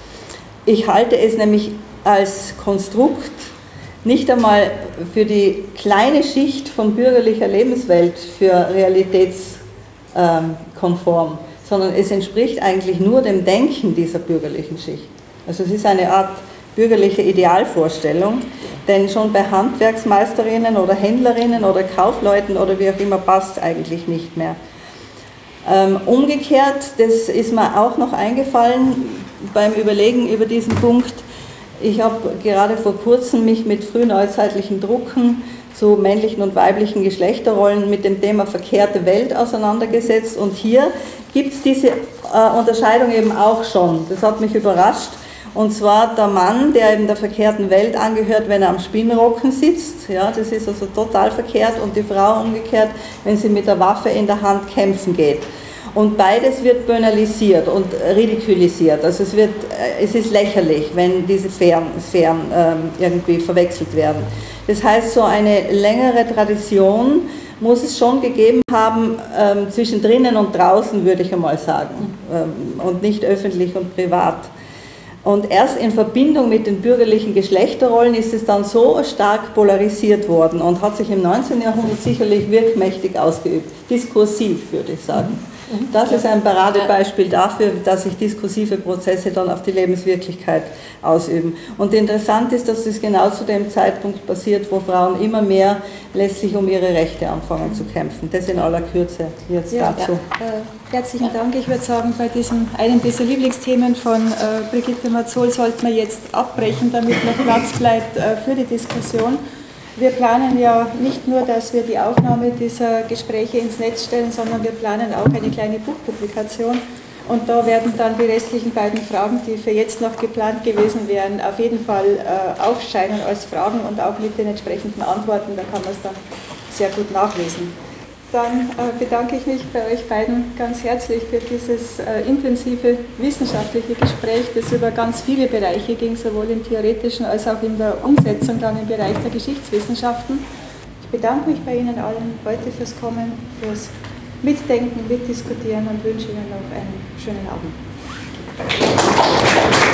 Ich halte es nämlich als Konstrukt nicht einmal für die kleine Schicht von bürgerlicher Lebenswelt für realitätskonform, sondern es entspricht eigentlich nur dem Denken dieser bürgerlichen Schicht. Also es ist eine Art bürgerliche Idealvorstellung, denn schon bei Handwerksmeisterinnen oder Händlerinnen oder Kaufleuten oder wie auch immer passt es eigentlich nicht mehr. Ähm, umgekehrt, das ist mir auch noch eingefallen beim Überlegen über diesen Punkt, ich habe gerade vor kurzem mich mit frühneuzeitlichen Drucken zu männlichen und weiblichen Geschlechterrollen mit dem Thema verkehrte Welt auseinandergesetzt und hier gibt es diese äh, Unterscheidung eben auch schon, das hat mich überrascht. Und zwar der Mann, der eben der verkehrten Welt angehört, wenn er am Spinnrocken sitzt, ja, das ist also total verkehrt, und die Frau umgekehrt, wenn sie mit der Waffe in der Hand kämpfen geht. Und beides wird banalisiert und ridikulisiert, also es, wird, es ist lächerlich, wenn diese Sphären, Sphären ähm, irgendwie verwechselt werden. Das heißt, so eine längere Tradition muss es schon gegeben haben, ähm, zwischen drinnen und draußen, würde ich einmal sagen, ähm, und nicht öffentlich und privat. Und erst in Verbindung mit den bürgerlichen Geschlechterrollen ist es dann so stark polarisiert worden und hat sich im neunzehnten Jahrhundert sicherlich wirkmächtig ausgeübt. Diskursiv, würde ich sagen. Das ist ein Paradebeispiel dafür, dass sich diskursive Prozesse dann auf die Lebenswirklichkeit ausüben. Und interessant ist, dass es genau zu dem Zeitpunkt passiert, wo Frauen immer mehr letztlich um ihre Rechte anfangen zu kämpfen. Das in aller Kürze jetzt ja, dazu. Ja. Äh, herzlichen Dank. Ich würde sagen, bei diesem einem dieser Lieblingsthemen von äh, Brigitte Mazol sollten wir jetzt abbrechen, damit noch Platz bleibt äh, für die Diskussion. Wir planen ja nicht nur, dass wir die Aufnahme dieser Gespräche ins Netz stellen, sondern wir planen auch eine kleine Buchpublikation. Und da werden dann die restlichen beiden Fragen, die für jetzt noch geplant gewesen wären, auf jeden Fall äh, aufscheinen als Fragen und auch mit den entsprechenden Antworten. Da kann man es dann sehr gut nachlesen. Dann äh, bedanke ich mich bei euch beiden ganz herzlich für dieses äh, intensive wissenschaftliche Gespräch, das über ganz viele Bereiche ging, sowohl im theoretischen als auch in der Umsetzung dann im Bereich der Geschichtswissenschaften. Ich bedanke mich bei Ihnen allen heute fürs Kommen, fürs Mitdenken, Mitdiskutieren und wünsche Ihnen noch einen schönen Abend.